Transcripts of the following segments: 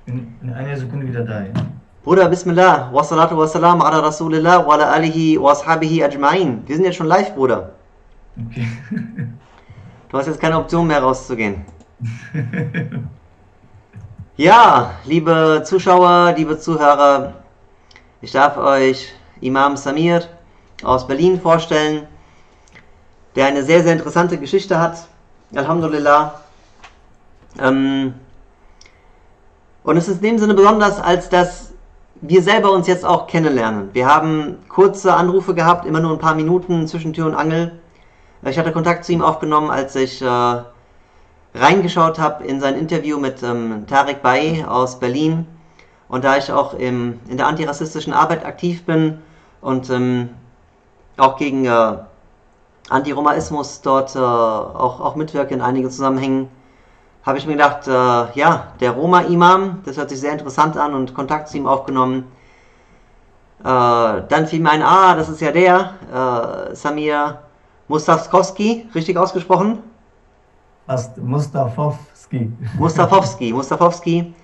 in einer Sekunde wieder da, ja? Bruder, Bismillah, wassalatu wassalam ala Rasulillah wa ala alihi wa ashabihi ajma'in. Wir sind jetzt schon live, Bruder. Okay. Du hast jetzt keine Option mehr rauszugehen. Ja, liebe Zuschauer, liebe Zuhörer, ich darf euch Imam Samir aus Berlin vorstellen, der eine sehr, sehr interessante Geschichte hat. Alhamdulillah. Und es ist in dem Sinne besonders, als dass wir selber uns jetzt auch kennenlernen. Wir haben kurze Anrufe gehabt, immer nur ein paar Minuten zwischen Tür und Angel. Ich hatte Kontakt zu ihm aufgenommen, als ich reingeschaut habe in sein Interview mit Tarek Bay aus Berlin. Und da ich auch in der antirassistischen Arbeit aktiv bin und auch gegen Antiromaismus dort auch mitwirke in einigen Zusammenhängen, habe ich mir gedacht, ja, der Roma-Imam, das hört sich sehr interessant an und Kontakt zu ihm aufgenommen. Dann fiel mir ein, das ist ja der, Samir Mustafkowski, richtig ausgesprochen? Fast Mustafowski. Mustafowski,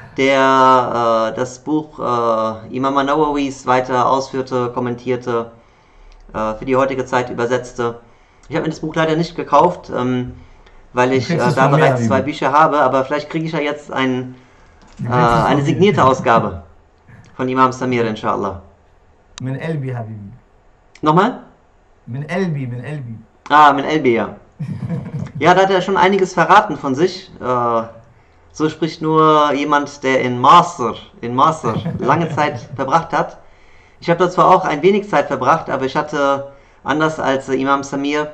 der das Buch Imam Nawawis weiter ausführte, kommentierte, für die heutige Zeit übersetzte. Ich habe mir das Buch leider nicht gekauft, weil ich da bereits 2 Bücher habe, aber vielleicht kriege ich ja jetzt eine signierte Ausgabe von Imam Samir, inshallah. Min Elbi, Habibi. Nochmal? Min Elbi. Min Elbi, ja. Ja, da hat er schon einiges verraten von sich. So spricht nur jemand, der in Masr lange Zeit verbracht hat. Ich habe dort zwar auch ein wenig Zeit verbracht, aber ich hatte, anders als Imam Samir,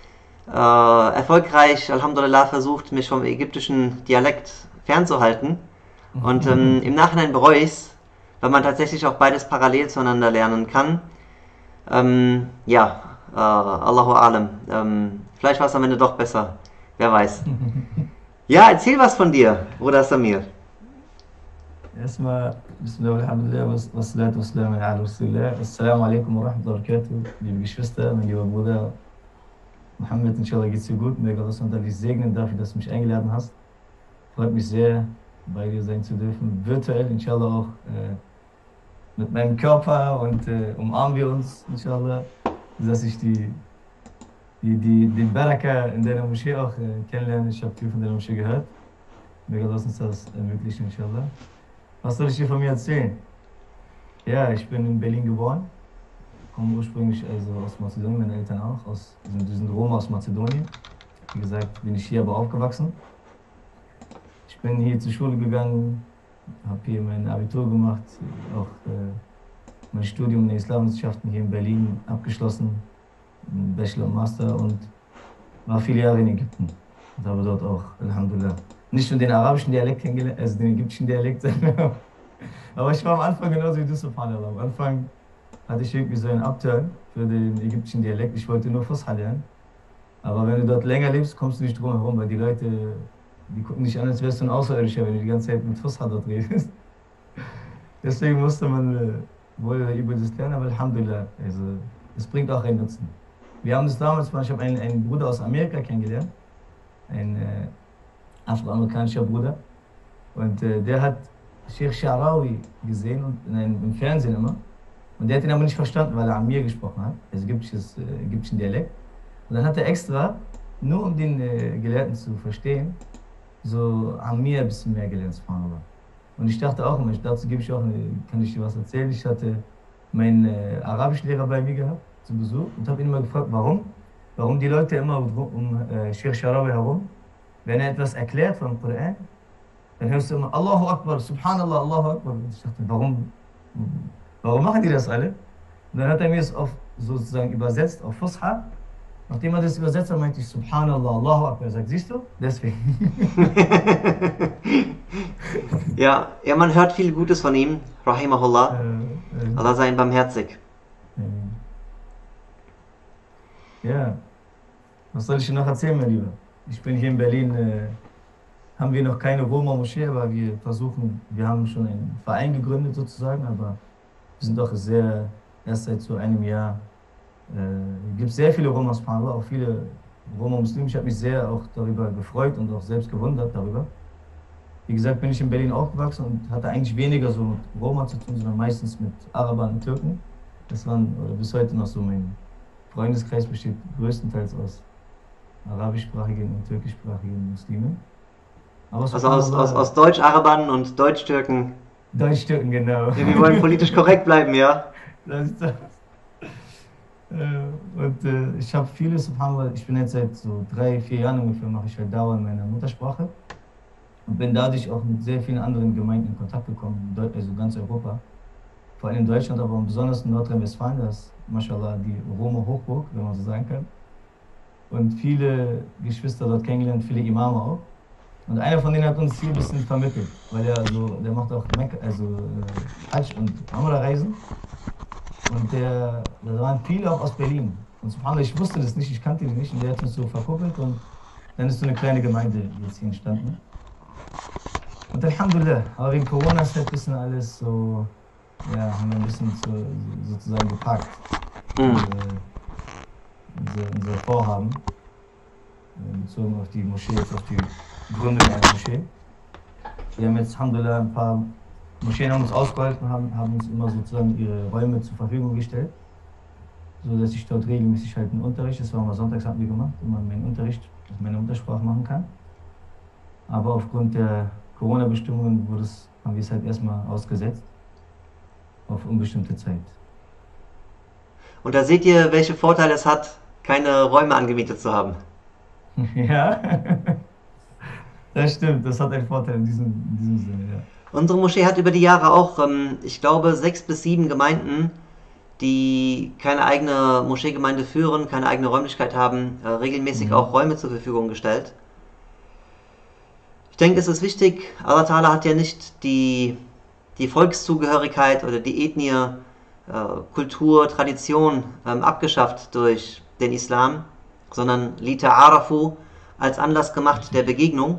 erfolgreich, Alhamdulillah, versucht, mich vom ägyptischen Dialekt fernzuhalten. Und im Nachhinein bereue ich es, weil man tatsächlich auch beides parallel zueinander lernen kann. Ja, Allahu Alam. Vielleicht war es am Ende doch besser. Wer weiß. Ja, erzähl was von dir, Bruder Samir. Erstmal, Bismillah, Alhamdulillah, wassalatu wassalamu ala Rasulillah. Assalamu alaikum wa rahmatullahi wa barakatuh. Liebe Geschwister, mein lieber Bruder Mohammed, inshallah geht's dir gut. Möge Allah dich segnen dafür, dass du mich eingeladen hast. Freut mich sehr, bei dir sein zu dürfen. Virtuell, inshallah auch mit meinem Körper und umarmen wir uns, inshallah, dass ich die Baraka in deiner Moschee auch kennenlerne. Ich habe viel von deiner Moschee gehört. Möge Allah uns das ermöglichen, inshallah. Was soll ich dir von mir erzählen? Ja, ich bin in Berlin geboren. Komme ursprünglich also aus Mazedonien, meine Eltern auch. Die sind Roma aus Mazedonien. Wie gesagt, bin ich hier aber aufgewachsen. Ich bin hier zur Schule gegangen, habe hier mein Abitur gemacht, auch mein Studium in den Islamwissenschaften hier in Berlin abgeschlossen, Bachelor und Master, und war viele Jahre in Ägypten und habe dort auch, Alhamdulillah, nicht nur den arabischen Dialekt kennengelernt, also den ägyptischen Dialekt, aber ich war am Anfang genauso wie du, subhanallah. Am Anfang hatte ich irgendwie so einen Upturn für den ägyptischen Dialekt. Ich wollte nur Fusha lernen. Aber wenn du dort länger lebst, kommst du nicht drum herum, weil die Leute, die gucken dich an, als wärst du ein Außerirdischer, wenn du die ganze Zeit mit Fusha dort redest. Deswegen musste man wohl über das lernen, aber Alhamdulillah, also es bringt auch einen Nutzen. Wir haben das damals, ich habe einen Bruder aus Amerika kennengelernt, ein afroamerikanischer Bruder, und der hat Sheikh Sha'rawi gesehen und im Fernsehen immer. Und der hat ihn aber nicht verstanden, weil er Amir gesprochen hat, also ägyptischen Dialekt. Und dann hat er extra, nur um den Gelehrten zu verstehen, so Amir ein bisschen mehr gelernt, subhanallah. Und ich dachte auch immer, dazu kann ich dir was erzählen. Ich hatte meinen Arabischlehrer bei mir gehabt, zu Besuch, und habe ihn immer gefragt, warum die Leute immer um Sheikh Sha'rawi herum, wenn er etwas erklärt vom Koran, dann hörst du immer Allahu Akbar, Subhanallah, Allahu Akbar. Und ich dachte, warum machen die das alle? Und dann hat er mir es sozusagen übersetzt auf Fusha. Nachdem er das übersetzt hat, meinte ich Subhanallah, Allahu Akbar. Er sagt, siehst du? Deswegen. Ja, man hört viel Gutes von ihm, Rahimahullah. Allah sei ihm barmherzig. Ja, was soll ich dir noch erzählen, mein Lieber? Ich bin hier in Berlin, haben wir noch keine Roma-Moschee, aber wir haben schon einen Verein gegründet sozusagen, aber wir sind doch erst seit so einem Jahr, gibt es sehr viele Romas, auch viele Roma-Muslime. Ich habe mich sehr auch darüber gefreut und auch selbst gewundert darüber. wie gesagt, bin ich in Berlin aufgewachsen und hatte eigentlich weniger so mit Roma zu tun, sondern meistens mit Arabern und Türken. Das waren, oder bis heute noch so, mein Freundeskreis besteht größtenteils aus arabischsprachigen und türkischsprachigen Muslimen. Aber Also aus subhanallah, Deutsch-Arabern und Deutsch-Türken. Deutsch-Türken, genau. Wir wollen politisch korrekt bleiben, ja? Das ist das. Und ich habe viele, subhanallah, ich bin jetzt seit so 3, 4 Jahren ungefähr, mache ich halt Dauer in meiner Muttersprache und bin dadurch auch mit sehr vielen anderen Gemeinden in Kontakt gekommen, also ganz Europa. Vor allem in Deutschland, aber besonders in Nordrhein-Westfalen, das ist, mashallah, die Roma-Hochburg, wenn man so sagen kann. Und viele Geschwister dort kennengelernt, viele Imame auch. Und einer von denen hat uns hier ein bisschen vermittelt, weil der macht auch Mekka, also Hajj und Umrah-Reisen. Und da waren viele auch aus Berlin. Und subhanallah, ich wusste das nicht, ich kannte die nicht. Und der hat uns so verkuppelt und dann ist so eine kleine Gemeinde jetzt hier entstanden. Und Alhamdulillah, aber wegen Corona ist halt ein bisschen alles so, ja, haben wir ein bisschen sozusagen geparkt. Hm. Unser Vorhaben, bezogen auf die Moschee, jetzt auf die Gründung einer Moschee. Wir haben jetzt, Alhamdulillah, ein paar Moscheen haben uns ausgeholfen, haben uns immer sozusagen ihre Räume zur Verfügung gestellt, sodass ich dort regelmäßig halt einen Unterricht, das war immer sonntags, haben wir gemacht, immer meinen Unterricht auf meiner Muttersprache machen kann. Aber aufgrund der Corona-Bestimmungen haben wir es halt erstmal ausgesetzt, auf unbestimmte Zeit. Und da seht ihr, welche Vorteile es hat, keine Räume angemietet zu haben. Ja, das stimmt, das hat einen Vorteil in diesem Sinne, ja. Unsere Moschee hat über die Jahre auch, ich glaube, 6 bis 7 Gemeinden, die keine eigene Moscheegemeinde führen, keine eigene Räumlichkeit haben, regelmäßig auch Mhm. Räume zur Verfügung gestellt. Ich denke, es ist wichtig, Allah Ta'ala hat ja nicht die Volkszugehörigkeit oder die Ethnie, Kultur, Tradition abgeschafft durch den Islam, sondern Lita'arafu als Anlass gemacht der Begegnung.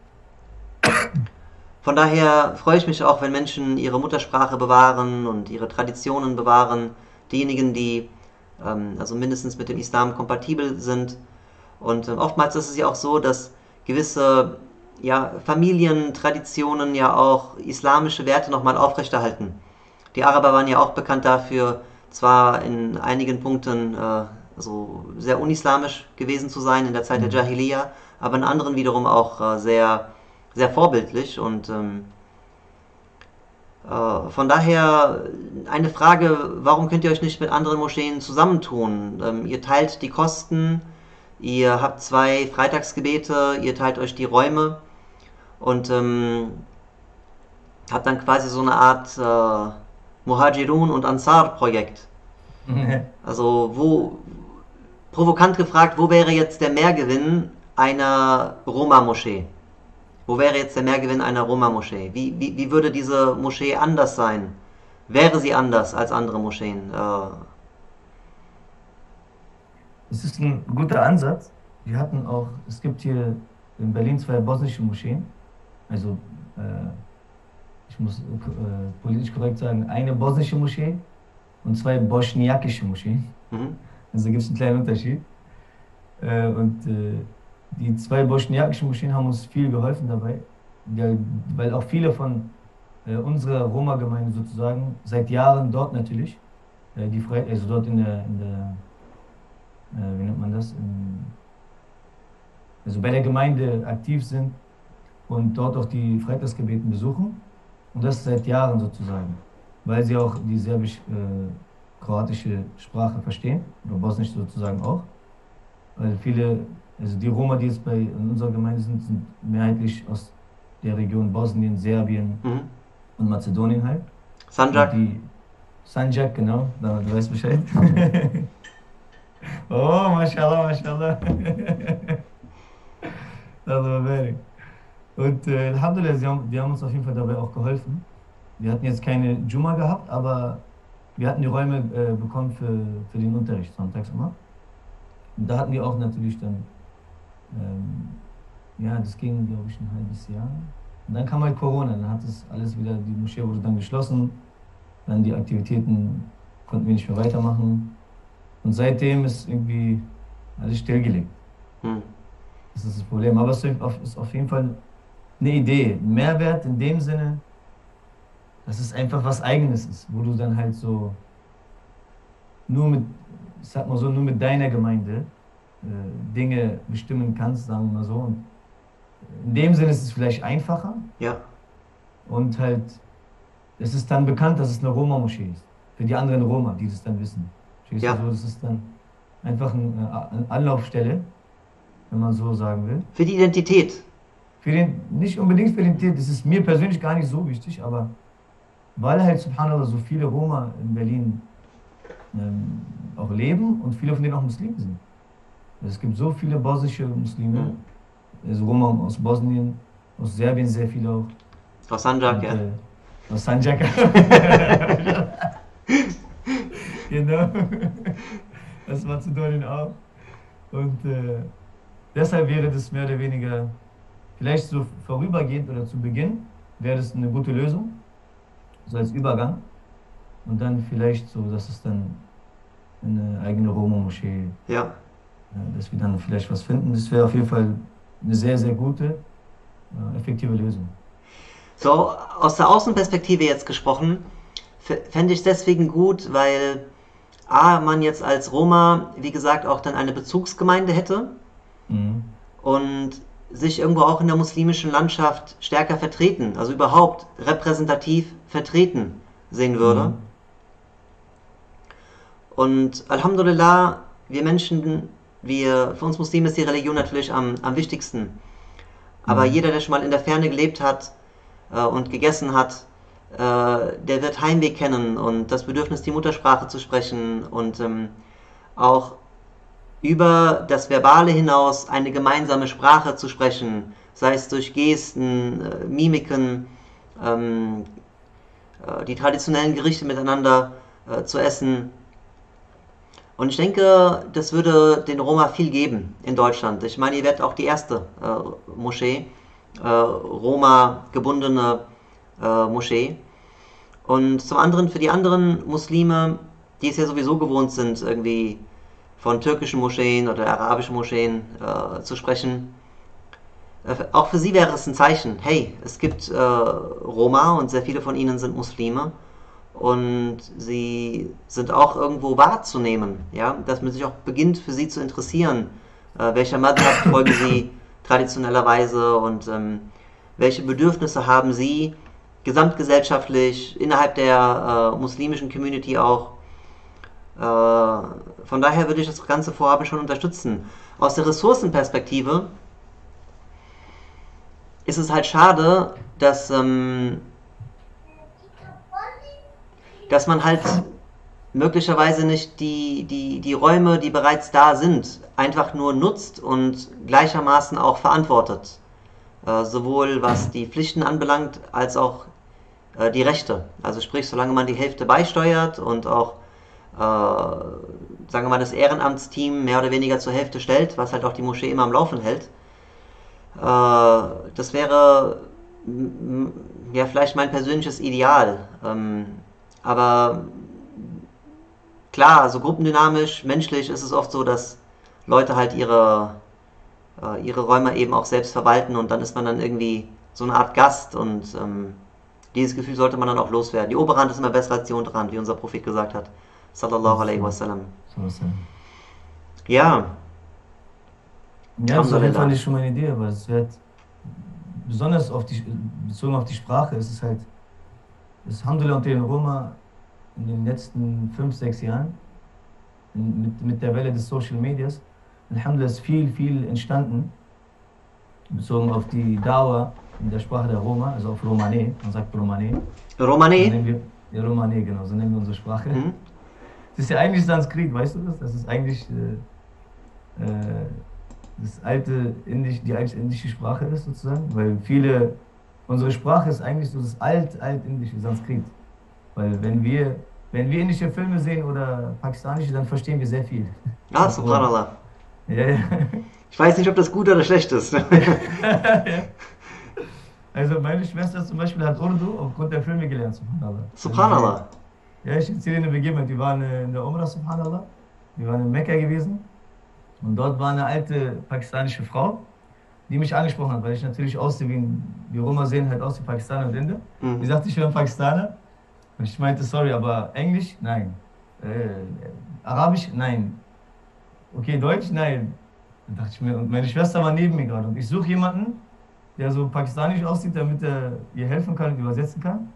Von daher freue ich mich auch, wenn Menschen ihre Muttersprache bewahren und ihre Traditionen bewahren. Diejenigen, die also mindestens mit dem Islam kompatibel sind. Und oftmals ist es ja auch so, dass gewisse Familientraditionen ja auch islamische Werte nochmal aufrechterhalten. Die Araber waren ja auch bekannt dafür, zwar in einigen Punkten also sehr unislamisch gewesen zu sein in der Zeit der Mhm. Jahiliya, aber in anderen wiederum auch sehr, sehr vorbildlich. Und von daher eine Frage, warum könnt ihr euch nicht mit anderen Moscheen zusammentun? Ihr teilt die Kosten, ihr habt 2 Freitagsgebete, ihr teilt euch die Räume und habt dann quasi so eine Art Muhajirun und Ansar-Projekt. Also provokant gefragt, wo wäre jetzt der Mehrgewinn einer Roma-Moschee? Wo wäre jetzt der Mehrgewinn einer Roma-Moschee? Wie würde diese Moschee anders sein? Wäre sie anders als andere Moscheen? Es ist ein guter Ansatz. Es gibt hier in Berlin 2 bosnische Moscheen. Also, ich muss politisch korrekt sagen, eine bosnische Moschee und 2 bosniakische Moscheen. Mhm. Also gibt es einen kleinen Unterschied. Und die 2 bosniakischen Moscheen haben uns viel geholfen dabei, weil auch viele von unserer Roma-Gemeinde sozusagen seit Jahren dort natürlich, also dort wie nennt man das, also bei der Gemeinde aktiv sind und dort auch die Freitagsgebeten besuchen. Und das seit Jahren sozusagen, weil sie auch die serbisch-kroatische Sprache verstehen, oder Bosnisch sozusagen auch. Weil also die Roma, die jetzt in unserer Gemeinde sind mehrheitlich aus der Region Bosnien, Serbien Mhm. und Mazedonien halt. Und Sanjak? die Sanjak, genau, du weißt Bescheid. Oh, mashallah, mashallah. Allah barik. Und Alhamdulillah, die haben uns auf jeden Fall dabei auch geholfen. Wir hatten jetzt keine Juma gehabt, aber wir hatten die Räume bekommen für den Unterricht sonntags immer. Und da hatten wir auch natürlich dann, ja, das ging, glaube ich, ein halbes Jahr. Und dann kam halt Corona, dann hat es alles wieder, die Moschee wurde dann geschlossen, dann die Aktivitäten konnten wir nicht mehr weitermachen. Und seitdem ist irgendwie alles stillgelegt. Hm. Das ist das Problem. Aber es ist auf jeden Fall eine Idee, ein Mehrwert in dem Sinne, dass es einfach was Eigenes ist, wo du dann halt so nur mit, ich sag mal so, nur mit deiner Gemeinde Dinge bestimmen kannst, sagen wir mal so. Und in dem Sinne ist es vielleicht einfacher Ja, und halt, es ist dann bekannt, dass es eine Roma-Moschee ist. Für die anderen Roma, die das dann wissen. Verstehst du ja. so? Das ist dann einfach eine Anlaufstelle, wenn man so sagen will. Für die Identität. Für den, nicht unbedingt für den Titel, das ist mir persönlich gar nicht so wichtig, aber weil halt, subhanallah, so viele Roma in Berlin auch leben und viele von denen auch Muslime sind. Also es gibt so viele bosnische Muslime, Hm. also Roma aus Bosnien, aus Serbien sehr viele auch Aus Sanjak, und ja. aus Sanjaka. Genau, aus Mazedonien auch. Und deshalb wäre das mehr oder weniger, vielleicht so vorübergehend oder zu Beginn, wäre das eine gute Lösung, so als Übergang. Und dann vielleicht so, dass es dann eine eigene Roma-Moschee, Ja. dass wir dann vielleicht was finden. Das wäre auf jeden Fall eine sehr, sehr gute, effektive Lösung. So, aus der Außenperspektive jetzt gesprochen, fände ich deswegen gut, weil A, man jetzt als Roma, wie gesagt, auch dann eine Bezugsgemeinde hätte Mhm. und sich irgendwo auch in der muslimischen Landschaft stärker vertreten, also überhaupt repräsentativ vertreten sehen würde. Mhm. Und Alhamdulillah, wir Menschen, für uns Muslime ist die Religion natürlich am wichtigsten. Aber Mhm. jeder, der schon mal in der Ferne gelebt hat und gegessen hat, der wird Heimweh kennen und das Bedürfnis, die Muttersprache zu sprechen und auch über das Verbale hinaus eine gemeinsame Sprache zu sprechen, sei es durch Gesten, Mimiken, ähm, die traditionellen Gerichte miteinander zu essen. Und ich denke, das würde den Roma viel geben in Deutschland. Ich meine, ihr werdet auch die erste Moschee, Roma gebundene Moschee. Und zum anderen für die anderen Muslime, die es ja sowieso gewohnt sind, irgendwie von türkischen Moscheen oder arabischen Moscheen zu sprechen, auch für sie wäre es ein Zeichen, hey, es gibt Roma und sehr viele von ihnen sind Muslime und sie sind auch irgendwo wahrzunehmen, ja, dass man sich auch beginnt für sie zu interessieren, welcher Madhab folgen sie traditionellerweise und welche Bedürfnisse haben sie gesamtgesellschaftlich innerhalb der muslimischen Community auch. Von daher würde ich das ganze Vorhaben schon unterstützen. Aus der Ressourcenperspektive ist es halt schade, dass man halt möglicherweise nicht die Räume, die bereits da sind, einfach nur nutzt und gleichermaßen auch verantwortet. Sowohl was die Pflichten anbelangt, als auch die Rechte. Also sprich, solange man die Hälfte beisteuert und auch, sagen wir mal, das Ehrenamtsteam mehr oder weniger zur Hälfte stellt, was halt auch die Moschee immer am Laufen hält, das wäre ja vielleicht mein persönliches Ideal. Aber klar, so gruppendynamisch, menschlich ist es oft so, dass Leute halt ihre Räume eben auch selbst verwalten und dann ist man dann irgendwie so eine Art Gast und dieses Gefühl sollte man dann auch loswerden. Die Oberhand ist immer besser als die Unterhand, wie unser Prophet gesagt hat. Sallallahu alaihi So, wasallam. so was sein. Ja, Ja, das ist auf jeden Fall Alhamdulillah. nicht schon meine Idee, aber es wird besonders bezogen auf die Sprache, ist es halt, das Alhamdulillah unter den Roma in den letzten 5, 6 Jahren, mit der Welle des Social Medias, Alhamdulillah ist viel, viel entstanden, bezogen auf die Dauer in der Sprache der Roma, also auf Romane, man sagt Romane, so Romane? nennen wir, ja, Romane, genau, so nennen wir unsere Sprache. Hm? Das ist ja eigentlich Sanskrit, weißt du das? Das ist eigentlich das alte die alte indische Sprache ist sozusagen, weil unsere Sprache ist eigentlich so das altindische Sanskrit. Weil wenn wir indische Filme sehen oder pakistanische, dann verstehen wir sehr viel Ah, auf Roma. subhanallah. Ja, ja. Ich weiß nicht, ob das gut oder schlecht ist. Ja. Also meine Schwester zum Beispiel hat Urdu aufgrund der Filme gelernt, subhanallah. Also Subhanallah. ja, ich erzähle eine Begebenheit, die waren in der Umrah, subhanallah. Die waren in Mekka gewesen und dort war eine alte pakistanische Frau. die mich angesprochen hat, weil ich natürlich aussehe die Roma sehen halt aus wie Pakistaner und Inder. Die sagte, ich wäre Pakistaner. Und ich meinte, sorry, aber Englisch? Nein. Arabisch? Nein. Okay, Deutsch? Nein. Dann dachte ich mir, und meine Schwester war neben mir gerade. Und ich suche jemanden, der so pakistanisch aussieht, damit er ihr helfen kann und übersetzen kann.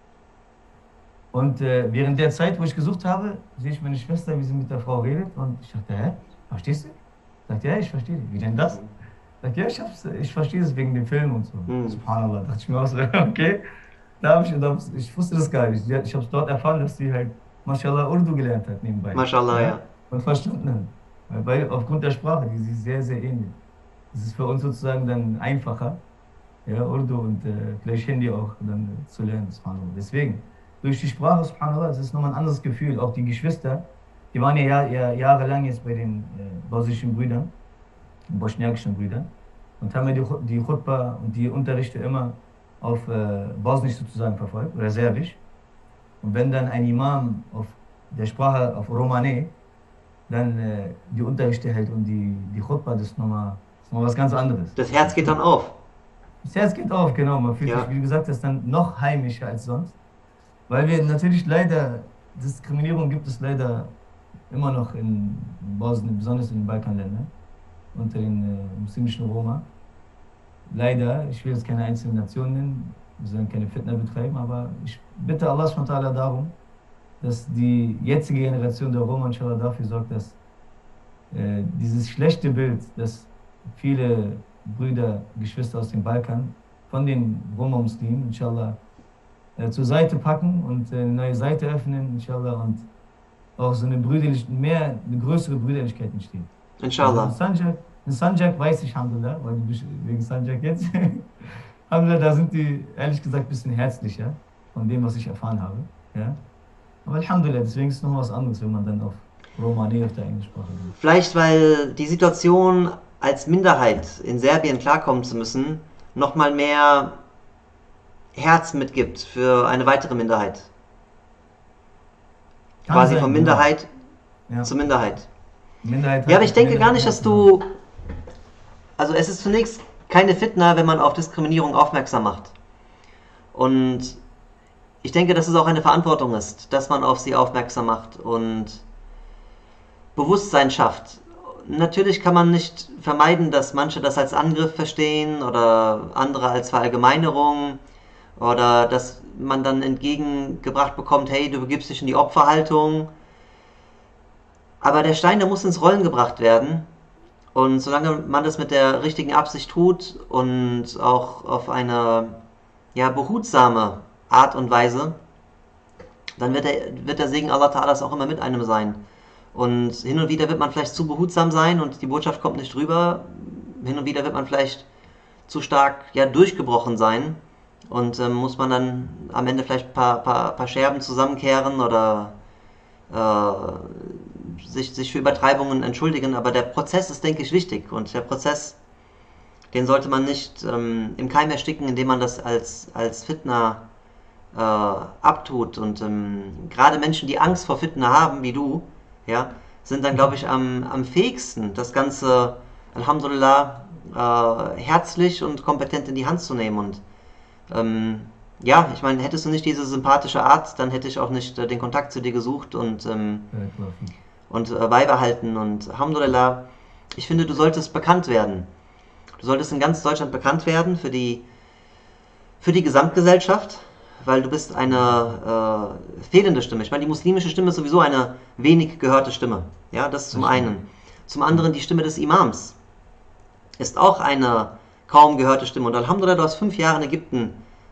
Und während der Zeit, wo ich gesucht habe, sehe ich meine Schwester, wie sie mit der Frau redet. Und ich dachte, hä? Verstehst du? Sagt, ja, ich verstehe dich. Wie denn das? Sagt, ja, ich verstehe es wegen dem Film und so. Subhanallah, dachte ich mir auch so, okay. Ich wusste das gar nicht. Ich habe es dort erfahren, dass sie halt, Mashallah, Urdu gelernt hat nebenbei. Mashallah, ja. Und verstanden hat. Weil aufgrund der Sprache, die ist sehr, sehr ähnlich. Es ist für uns sozusagen dann einfacher, ja, Urdu und vielleicht Hindi auch dann zu lernen, subhanallah. Deswegen, durch die Sprache, subhanallah, das ist nochmal ein anderes Gefühl. Auch die Geschwister, die waren ja jahrelang jetzt bei den bosnischen Brüdern, bosniakischen Brüdern, und haben ja die Khutbah und die Unterrichte immer auf Bosnisch sozusagen verfolgt, oder Serbisch. Und wenn dann ein Imam auf der Sprache, auf Romane, dann die Unterrichte hält und die Khutbah, das ist nochmal was ganz anderes. Das Herz geht dann auf. Das Herz geht auf, genau. Man fühlt sich, wie du gesagt hast, dann noch heimischer als sonst. Weil wir natürlich leider, Diskriminierung gibt es leider immer noch in Bosnien, besonders in den Balkanländern, unter den muslimischen Roma. Leider, ich will jetzt keine einzelnen Nationen nennen, wir sollen keine Fitna betreiben, aber ich bitte Allah SWT darum, dass die jetzige Generation der Roma inshallah dafür sorgt, dass dieses schlechte Bild, das viele Brüder, Geschwister aus dem Balkan von den Roma-Muslimen inshallah zur Seite packen und eine neue Seite öffnen, inshallah, und auch so eine größere Brüderlichkeit entsteht. Inshallah. Also in Sanjak weiß ich, Alhamdulillah, weil du bist wegen Sanjak jetzt. Alhamdulillah, da sind die ehrlich gesagt ein bisschen herzlicher von dem, was ich erfahren habe. Ja? Aber Alhamdulillah, deswegen ist es noch was anderes, wenn man dann auf Romani auf der Englischsprache geht. Vielleicht, weil die Situation als Minderheit in Serbien klarkommen zu müssen, nochmal mehr Herz mitgibt für eine weitere Minderheit. Quasi von Minderheit zu Minderheit. Ja, aber ich denke gar nicht, dass du... Also es ist zunächst keine Fitna, wenn man auf Diskriminierung aufmerksam macht. Und ich denke, dass es auch eine Verantwortung ist, dass man auf sie aufmerksam macht und Bewusstsein schafft. Natürlich kann man nicht vermeiden, dass manche das als Angriff verstehen oder andere als Verallgemeinerung oder dass man dann entgegengebracht bekommt, hey, du begibst dich in die Opferhaltung. Aber der Stein, der muss ins Rollen gebracht werden. Und solange man das mit der richtigen Absicht tut und auch auf eine behutsame Art und Weise, dann wird der Segen Allah Ta'ala auch immer mit einem sein. Und hin und wieder wird man vielleicht zu behutsam sein und die Botschaft kommt nicht rüber. Hin und wieder wird man vielleicht zu stark durchgebrochen sein und muss man dann am Ende vielleicht ein paar Scherben zusammenkehren oder sich für Übertreibungen entschuldigen. Aber der Prozess ist, denke ich, wichtig. Und der Prozess, den sollte man nicht im Keim ersticken, indem man das als Fitna abtut. Und gerade Menschen, die Angst vor Fitna haben, wie du, sind dann, glaube ich, am fähigsten, das Ganze, Alhamdulillah, herzlich und kompetent in die Hand zu nehmen. Und ich meine, hättest du nicht diese sympathische Art, dann hätte ich auch nicht den Kontakt zu dir gesucht und beibehalten. Und Alhamdulillah, ich finde, du solltest bekannt werden. Du solltest in ganz Deutschland bekannt werden für die Gesamtgesellschaft, weil du bist eine fehlende Stimme. Ich meine, die muslimische Stimme ist sowieso eine wenig gehörte Stimme. Ja, das zum einen. Zum anderen die Stimme des Imams ist auch eine kaum gehörte Stimme. Und Alhamdulillah, du hast 5 Jahre in Ägypten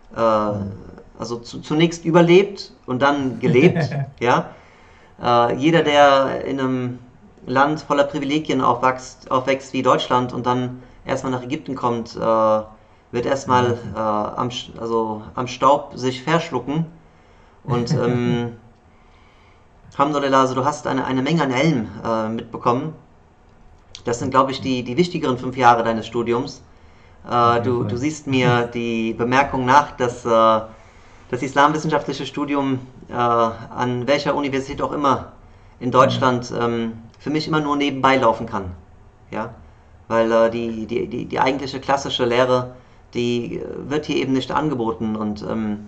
zunächst überlebt und dann gelebt. Jeder, der in einem Land voller Privilegien aufwächst wie Deutschland und dann erstmal nach Ägypten kommt, wird erstmal am Staub sich verschlucken. Und Alhamdulillah, also du hast eine Menge an Ilm mitbekommen. Das sind, glaube ich, die wichtigeren 5 Jahre deines Studiums. Du siehst mir die Bemerkung nach, dass das islamwissenschaftliche Studium an welcher Universität auch immer in Deutschland für mich immer nur nebenbei laufen kann. Ja? weil die eigentliche klassische Lehre, die wird hier eben nicht angeboten und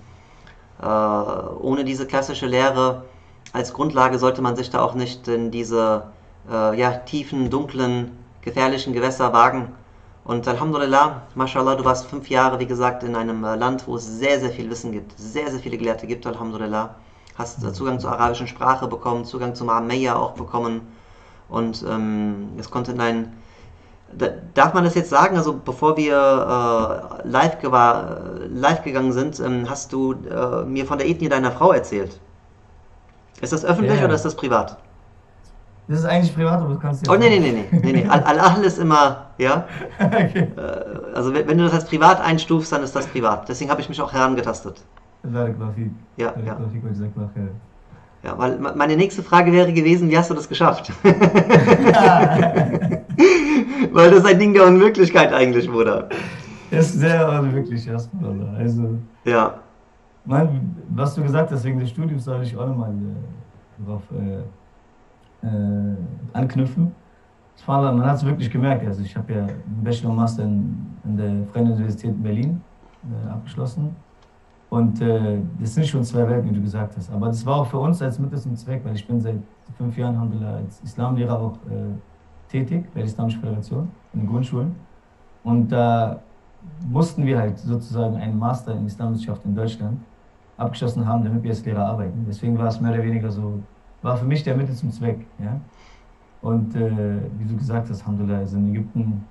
ohne diese klassische Lehre als Grundlage sollte man sich da auch nicht in diese tiefen, dunklen, gefährlichen Gewässer wagen. Und Alhamdulillah, Mashallah, du warst 5 Jahre, wie gesagt, in einem Land, wo es sehr, sehr viel Wissen gibt, sehr, sehr viele Gelehrte gibt, Alhamdulillah. Hast Zugang zur arabischen Sprache bekommen, Zugang zum Arameier auch bekommen. Und es konnte in ein... Darf man das jetzt sagen? Also bevor wir live gegangen sind, hast du mir von der Ethnie deiner Frau erzählt. Ist das öffentlich Ja, oder ist das privat? das ist eigentlich privat, aber du kannst Oh, jetzt nee, sagen. nee, nee, nee, nee. Al-Ahl ist immer, ja. Okay. Also wenn du das als privat einstufst, dann ist das privat. Deswegen habe ich mich auch herangetastet. Barakallahu fik. Ja, ja. Barakallahu fik wa jazakallahu khair. Ja, weil meine nächste Frage wäre gewesen, wie hast du das geschafft? Weil das ist ein Ding der Unmöglichkeit eigentlich, Bruder. Das ist sehr unwirklich erstmal. Also, Ja, was du gesagt hast, wegen des Studiums, soll ich auch nochmal darauf anknüpfen. Man hat es wirklich gemerkt. Also ich habe ja einen Bachelor und Master in der Freien Universität Berlin abgeschlossen. Und das sind schon 2 Welten, wie du gesagt hast. Aber das war auch für uns als Mittel zum Zweck, weil ich bin seit 5 Jahren Alhamdulillah, als Islamlehrer auch tätig bei der Islamischen Föderation in den Grundschulen. Und da mussten wir halt sozusagen einen Master in Islamwissenschaft in Deutschland abgeschlossen haben, damit wir als Lehrer arbeiten. Deswegen war es mehr oder weniger so, war für mich der Mittel zum Zweck. Ja? Und wie du gesagt hast, Alhamdulillah, also in Ägypten,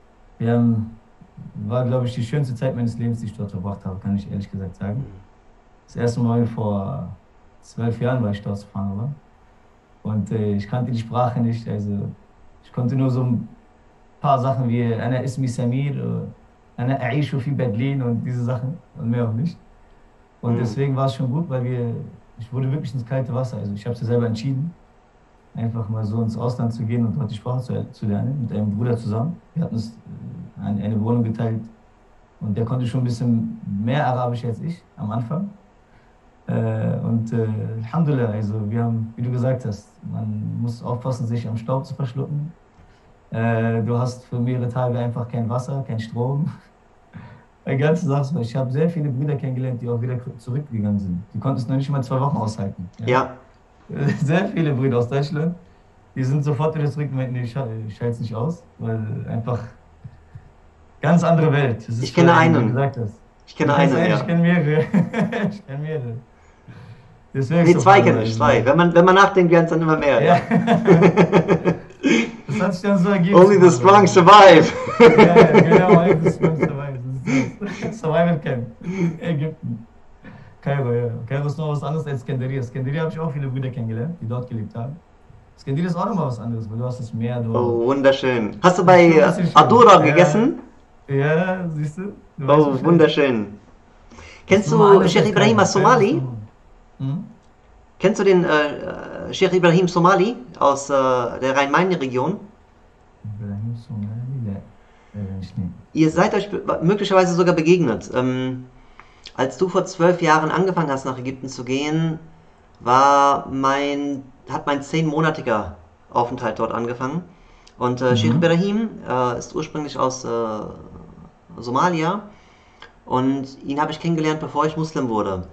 war, glaube ich, die schönste Zeit meines Lebens, die ich dort verbracht habe, kann ich ehrlich gesagt sagen. Das erste Mal vor 12 Jahren war ich dort, subhanallah. Und ich kannte die Sprache nicht, also ich konnte nur so ein paar Sachen wie Ana Ismi Samir, Ana Aishu fi Berlin und diese Sachen und mehr auch nicht. Und deswegen war es schon gut, weil ich wurde wirklich ins kalte Wasser, also ich habe es ja selber entschieden, einfach mal so ins Ausland zu gehen und dort die Sprache zu lernen, mit einem Bruder zusammen. Wir hatten uns eine Wohnung geteilt und der konnte schon ein bisschen mehr Arabisch als ich am Anfang. Alhamdulillah, also wir haben, wie du gesagt hast, man muss aufpassen, sich am Staub zu verschlucken. Du hast für mehrere Tage einfach kein Wasser, kein Strom. Eine ganze Sache. Ich habe sehr viele Brüder kennengelernt, die auch wieder zurückgegangen sind. Die konnten es noch nicht mal 2 Wochen aushalten. Ja? ja. Sehr viele Brüder aus Deutschland, die sind sofort wieder zurück und meinten, nee, ich halte es nicht aus, weil einfach ganz andere Welt. Das ist Ich kenne wie du einen. gesagt hast. Ich kenne Du kennst einen, einen, ja. ich kenne mehrere. Ich kenne mehrere. Deswegen Nee, so 2 voll, kenne ich, 2. Wenn man nachdenkt, werden es dann immer mehr. Ja. Das hat sich dann so ergeben. Only the strong survive. Ja, genau, only the strong survive. Das ist das Survival Camp. Ägypten. Kairo, ja. Kairo ist noch was anderes als Skanderia. Skanderia habe ich auch viele Brüder kennengelernt, die dort gelebt haben. Skanderia ist auch nochmal was anderes, weil du hast das Meer dort. Oh, wunderschön. Hast du Das ist bei schon ein bisschen schön. Adora Ja. gegessen? Ja, siehst du? Du weißt Oh, Bescheid. wunderschön. Kennst Das ist nochmal du alles Sheikh als Ibrahim Kairo. al-Somali? Hm? Kennst du den Sheikh Ibrahim Somali aus der Rhein-Main-Region? Ibrahim Somali, ja. Ich nicht. Ihr seid euch möglicherweise sogar begegnet. Als du vor 12 Jahren angefangen hast, nach Ägypten zu gehen, hat mein 10-monatiger Aufenthalt dort angefangen. Und Sheikh Ibrahim ist ursprünglich aus Somalia und ihn habe ich kennengelernt, bevor ich Muslim wurde,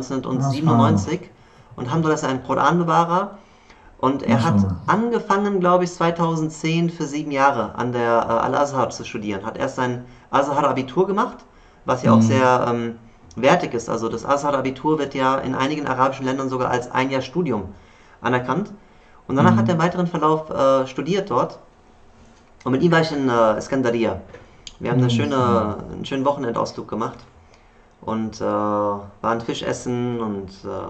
1997. Und Alhamdulillah ist er ein Koranbewahrer. Und er hat Mashallah. angefangen, glaube ich, 2010 für 7 Jahre an der Al-Azhar zu studieren. Hat erst sein Azhar-Abitur gemacht, was ja auch sehr wertig ist. Also das Azhar-Abitur wird ja in einigen arabischen Ländern sogar als 1 Jahr Studium anerkannt. Und danach hat er im weiteren Verlauf studiert dort. Und mit ihm war ich in Skandaria. Wir haben einen schönen Wochenendausflug gemacht. Und waren Fisch essen und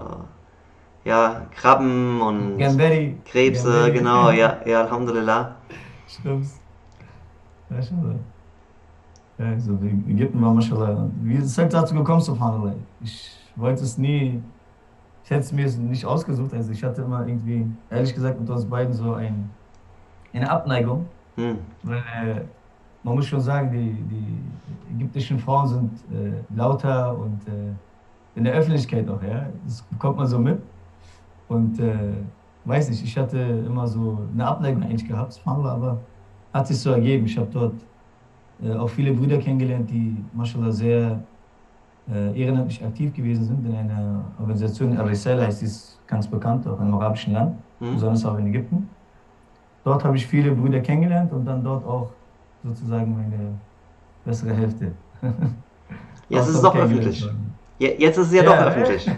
ja, Krabben und Gamberi. Krebse, Gamberi. genau, ja, Alhamdulillah. Stimmt's. Mashallah. Ja, also Ägypten war Mashallah. Wie ist es halt dazu gekommen, subhanallah? Ich wollte es nie, ich hätte es mir nicht ausgesucht. Also ich hatte immer irgendwie, ehrlich gesagt, mit uns beiden so eine Abneigung. Weil man muss schon sagen, die ägyptischen Frauen sind lauter und in der Öffentlichkeit auch, ja. Das bekommt man so mit. Und weiß nicht, ich hatte immer so eine Abneigung eigentlich gehabt, subhanallah, aber hat sich so ergeben. Ich habe dort auch viele Brüder kennengelernt, die, mashallah, sehr ehrenamtlich aktiv gewesen sind in einer Organisation, Al-Risala heißt, die ist ganz bekannt, auch im arabischen Land, Hm? besonders auch in Ägypten. Dort habe ich viele Brüder kennengelernt und dann dort auch sozusagen meine bessere Hälfte Jetzt auch ist es dort doch kennengelernt öffentlich. worden. Jetzt ist es ja doch Ja, öffentlich.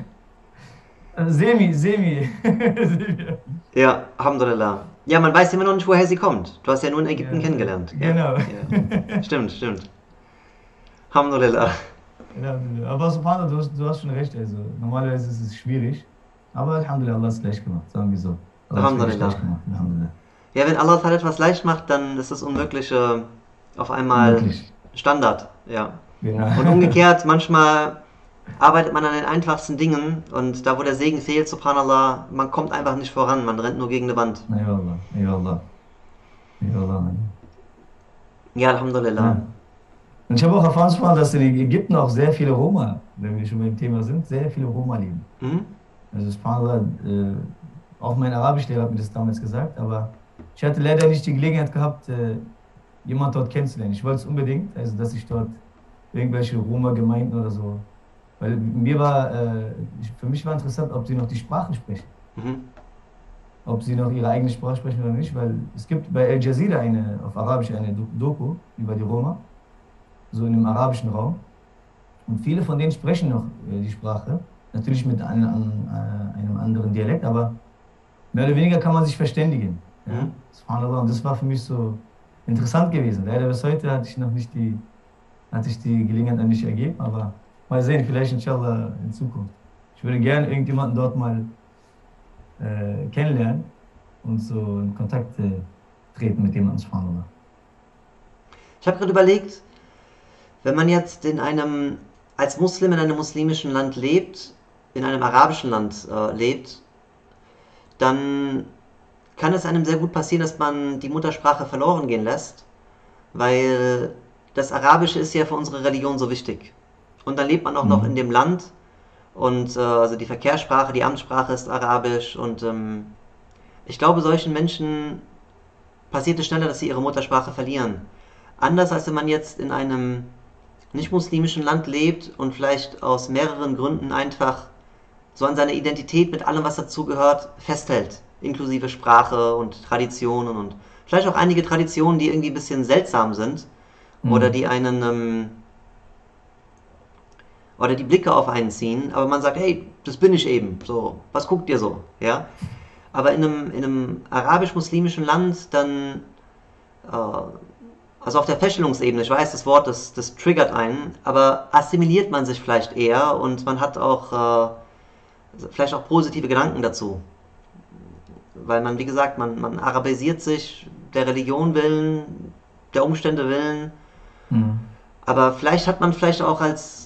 semi, semi. Semi. Ja, Alhamdulillah. Ja, man weiß immer noch nicht, woher sie kommt. Du hast ja nur in Ägypten Ja, kennengelernt. Ja, genau. ja. Stimmt, stimmt. Alhamdulillah. Ja, aber subhanallah, du hast schon recht. Also, normalerweise ist es schwierig. Aber Alhamdulillah, Allah hat es leicht gemacht, sagen wir so. Allah hat es wirklich Alhamdulillah. leicht gemacht, Alhamdulillah. Ja, wenn Allah halt etwas leicht macht, dann ist das Unmögliche auf einmal Unmöglich. Standard. Ja. Genau. Und umgekehrt, manchmal arbeitet man an den einfachsten Dingen und da, wo der Segen fehlt, subhanallah, man kommt einfach nicht voran, man rennt nur gegen eine Wand. Eyvallah, eyvallah, eyvallah. Ja, Alhamdulillah. Ja. Und ich habe auch erfahren, dass in Ägypten auch sehr viele Roma, wenn wir schon beim Thema sind, sehr viele Roma leben. Mhm. Also subhanallah, auch mein Arabischlehrer hat mir das damals gesagt, aber ich hatte leider nicht die Gelegenheit gehabt, jemand dort kennenzulernen. Ich wollte es unbedingt, also dass ich dort irgendwelche Roma-Gemeinden oder so, weil für mich war interessant, ob sie noch die Sprache sprechen, Mhm. ob sie noch ihre eigene Sprache sprechen oder nicht, weil es gibt bei Al Jazeera auf Arabisch eine Doku über die Roma, so in dem arabischen Raum. Und viele von denen sprechen noch die Sprache, natürlich mit einem anderen Dialekt, aber mehr oder weniger kann man sich verständigen. Ja? Mhm. Subhanallah. Und das war für mich so interessant gewesen. Leider bis heute hatte ich die Gelegenheit noch nicht ergeben, aber mal sehen, vielleicht inshallah in Zukunft. Ich würde gerne irgendjemanden dort mal kennenlernen und so in Kontakt treten mit jemandem, subhanallah. Ich habe gerade überlegt, wenn man jetzt als Muslim in einem muslimischen Land lebt, in einem arabischen Land lebt, dann kann es einem sehr gut passieren, dass man die Muttersprache verloren gehen lässt, weil das Arabische ist ja für unsere Religion so wichtig. Und dann lebt man auch noch in Mhm. dem Land und also die Verkehrssprache, die Amtssprache ist Arabisch und ich glaube, solchen Menschen passiert es schneller, dass sie ihre Muttersprache verlieren. Anders als wenn man jetzt in einem nicht-muslimischen Land lebt und vielleicht aus mehreren Gründen einfach so an seiner Identität mit allem, was dazugehört, festhält. Inklusive Sprache und Traditionen und vielleicht auch einige Traditionen, die irgendwie ein bisschen seltsam sind oder Mhm. oder die Blicke auf einen ziehen, aber man sagt, hey, das bin ich eben, so, was guckt ihr so, ja? Aber in einem arabisch-muslimischen Land dann, also auf der Feststellungsebene, ich weiß, das Wort, das triggert einen, aber assimiliert man sich vielleicht eher und man hat auch vielleicht auch positive Gedanken dazu. Weil man, wie gesagt, man arabisiert sich der Religion willen, der Umstände willen, Mhm. aber vielleicht hat man vielleicht auch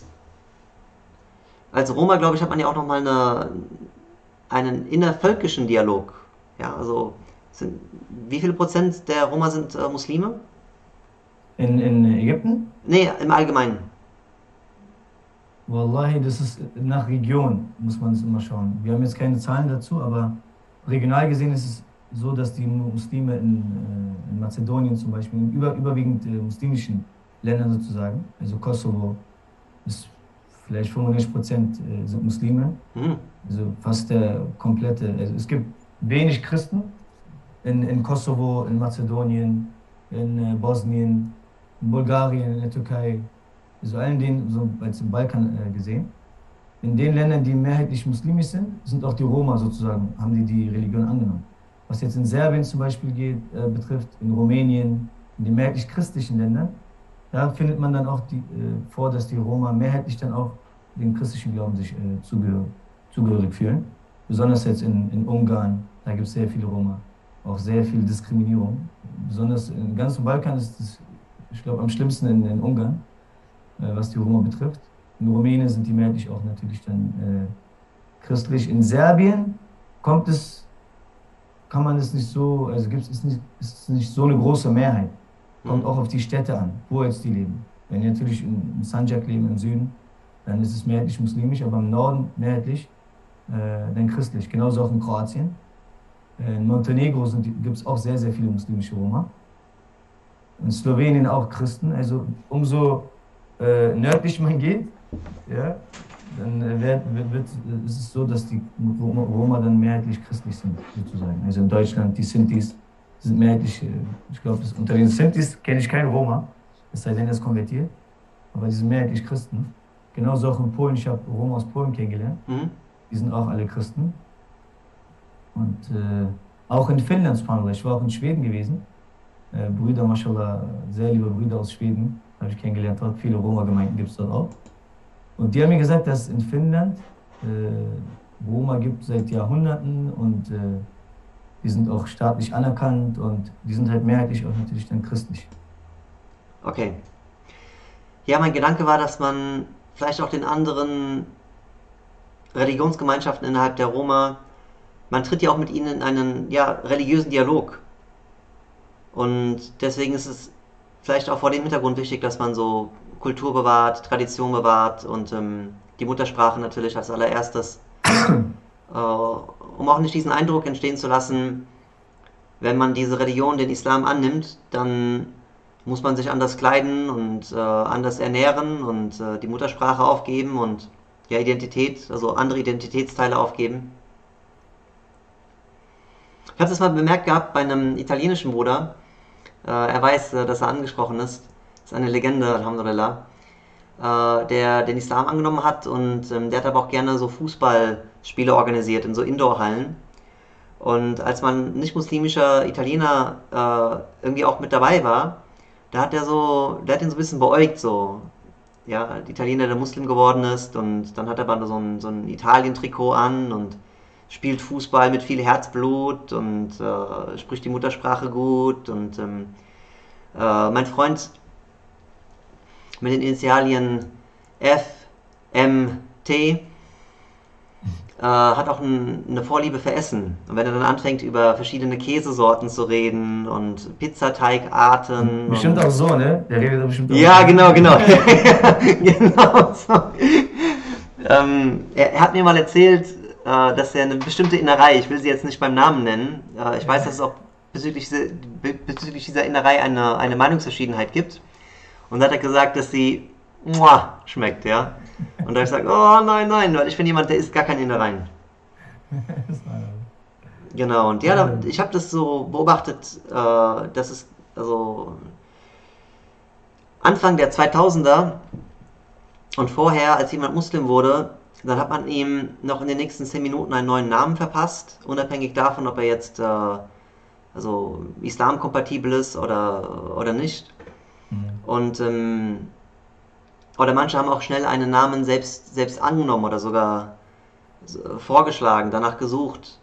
als Roma, glaube ich, hat man ja auch nochmal einen innervölkischen Dialog. Ja, also wie viele Prozent der Roma sind Muslime? In Ägypten? Nee, im Allgemeinen. Wallahi, das ist nach Region, muss man es immer schauen. Wir haben jetzt keine Zahlen dazu, aber regional gesehen ist es so, dass die Muslime in Mazedonien zum Beispiel, in überwiegend muslimischen Ländern sozusagen, also Kosovo, ist vielleicht 95% sind Muslime, Hm. also fast der komplette, also es gibt wenig Christen in Kosovo, in Mazedonien, in Bosnien, in Bulgarien, in der Türkei, also allen denen, so als im Balkan gesehen. In den Ländern, die mehrheitlich muslimisch sind, sind auch die Roma sozusagen, haben die Religion angenommen. Was jetzt in Serbien zum Beispiel betrifft, in Rumänien, in den mehrheitlich christlichen Ländern, da findet man dann auch vor, dass die Roma mehrheitlich dann auch dem christlichen Glauben sich zugehörig fühlen. Besonders jetzt in Ungarn, da gibt es sehr viele Roma, auch sehr viel Diskriminierung. Besonders im ganzen Balkan ist es, ich glaube, am schlimmsten in Ungarn, was die Roma betrifft. In Rumänien sind die mehrheitlich auch natürlich dann christlich. In Serbien kann man es nicht so, also ist es nicht so eine große Mehrheit. Kommt auch auf die Städte an, wo jetzt die leben. Wenn die natürlich in Sandjak leben, im Süden, dann ist es mehrheitlich muslimisch, aber im Norden mehrheitlich dann christlich. Genauso auch in Kroatien. In Montenegro gibt es auch sehr, sehr viele muslimische Roma. in Slowenien auch Christen. Also umso nördlich man geht, ja, dann ist es so, dass die Roma dann mehrheitlich christlich sind, sozusagen. Also in Deutschland, die Sintis sind mehrheitlich, ich glaube, unter den Sintis kenne ich keinen Roma, es sei denn, er ist konvertiert, aber die sind mehrheitlich Christen. Genauso auch in Polen, ich habe Roma aus Polen kennengelernt, Mhm. die sind auch alle Christen. Und auch in Finnland, subhanallah, ich war auch in Schweden gewesen. Brüder, mashallah, sehr liebe Brüder aus Schweden, habe ich kennengelernt dort. Viele Roma-Gemeinden gibt es dort auch. Und die haben mir gesagt, dass es in Finnland Roma gibt seit Jahrhunderten und die sind auch staatlich anerkannt und die sind halt mehrheitlich auch natürlich dann christlich. Okay. Ja, mein Gedanke war, dass man vielleicht auch den anderen Religionsgemeinschaften innerhalb der Roma, man tritt ja auch mit ihnen in einen ja, religiösen Dialog. Und deswegen ist es vielleicht auch vor dem Hintergrund wichtig, dass man so Kultur bewahrt, Tradition bewahrt und die Muttersprache natürlich als allererstes, um auch nicht diesen Eindruck entstehen zu lassen, wenn man diese Religion, den Islam annimmt, dann muss man sich anders kleiden und anders ernähren und die Muttersprache aufgeben und ja, Identität, also andere Identitätsteile aufgeben. Ich habe das mal bemerkt gehabt bei einem italienischen Bruder. Er weiß, dass er angesprochen ist. Das ist eine Legende, Alhamdulillah. Der den Islam angenommen hat und der hat aber auch gerne so Fußballspiele organisiert in so Indoor-Hallen. Und als man nicht-muslimischer Italiener irgendwie auch mit dabei war, da hat der hat ihn so ein bisschen beäugt, so. Ja, ein Italiener, der Muslim geworden ist und dann hat er aber so ein Italien-Trikot an und spielt Fußball mit viel Herzblut und spricht die Muttersprache gut und mein Freund mit den Initialien F, M, T hat auch eine Vorliebe für Essen. Und wenn er dann anfängt, über verschiedene Käsesorten zu reden und Pizzateigarten Bestimmt und auch so, ne? Der redet doch bestimmt auch ja, so. genau, genau. Genau so. Er hat mir mal erzählt, dass er eine bestimmte Innerei, ich will sie jetzt nicht beim Namen nennen, ich weiß, dass es auch bezüglich dieser Innerei eine Meinungsverschiedenheit gibt. Und da hat er gesagt, dass sie schmeckt, ja. Und da habe ich gesagt, oh nein, nein, weil ich bin jemand, der isst gar keine Innereien. Genau, und ja, ich habe das so beobachtet, dass es, also Anfang der 2000er und vorher, als jemand Muslim wurde, dann hat man ihm noch in den nächsten 10 Minuten einen neuen Namen verpasst, unabhängig davon, ob er jetzt also islamkompatibel ist oder nicht. Und oder manche haben auch schnell einen Namen selbst angenommen oder sogar vorgeschlagen, danach gesucht.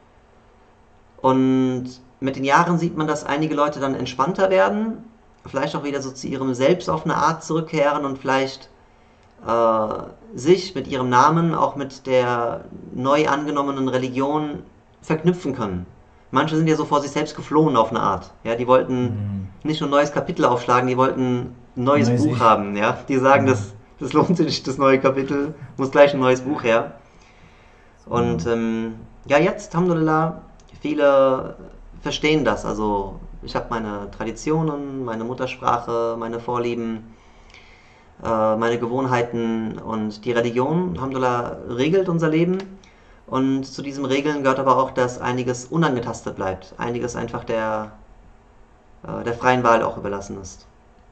Und mit den Jahren sieht man, dass einige Leute dann entspannter werden, vielleicht auch wieder so zu ihrem Selbst auf eine Art zurückkehren und vielleicht sich mit ihrem Namen auch mit der neu angenommenen Religion verknüpfen können. Manche sind ja so vor sich selbst geflohen auf eine Art. Ja, die wollten nicht nur ein neues Kapitel aufschlagen, die wollten ein neues Neues Buch Ich. haben. Ja? Die sagen, das lohnt sich nicht, das neue Kapitel, muss gleich ein neues Buch her. Und ja, jetzt, Alhamdulillah, viele verstehen das. Also ich habe meine Traditionen, meine Muttersprache, meine Vorlieben, meine Gewohnheiten und die Religion, Alhamdulillah, regelt unser Leben. Und zu diesen Regeln gehört aber auch, dass einiges unangetastet bleibt. Einiges einfach der freien Wahl auch überlassen ist.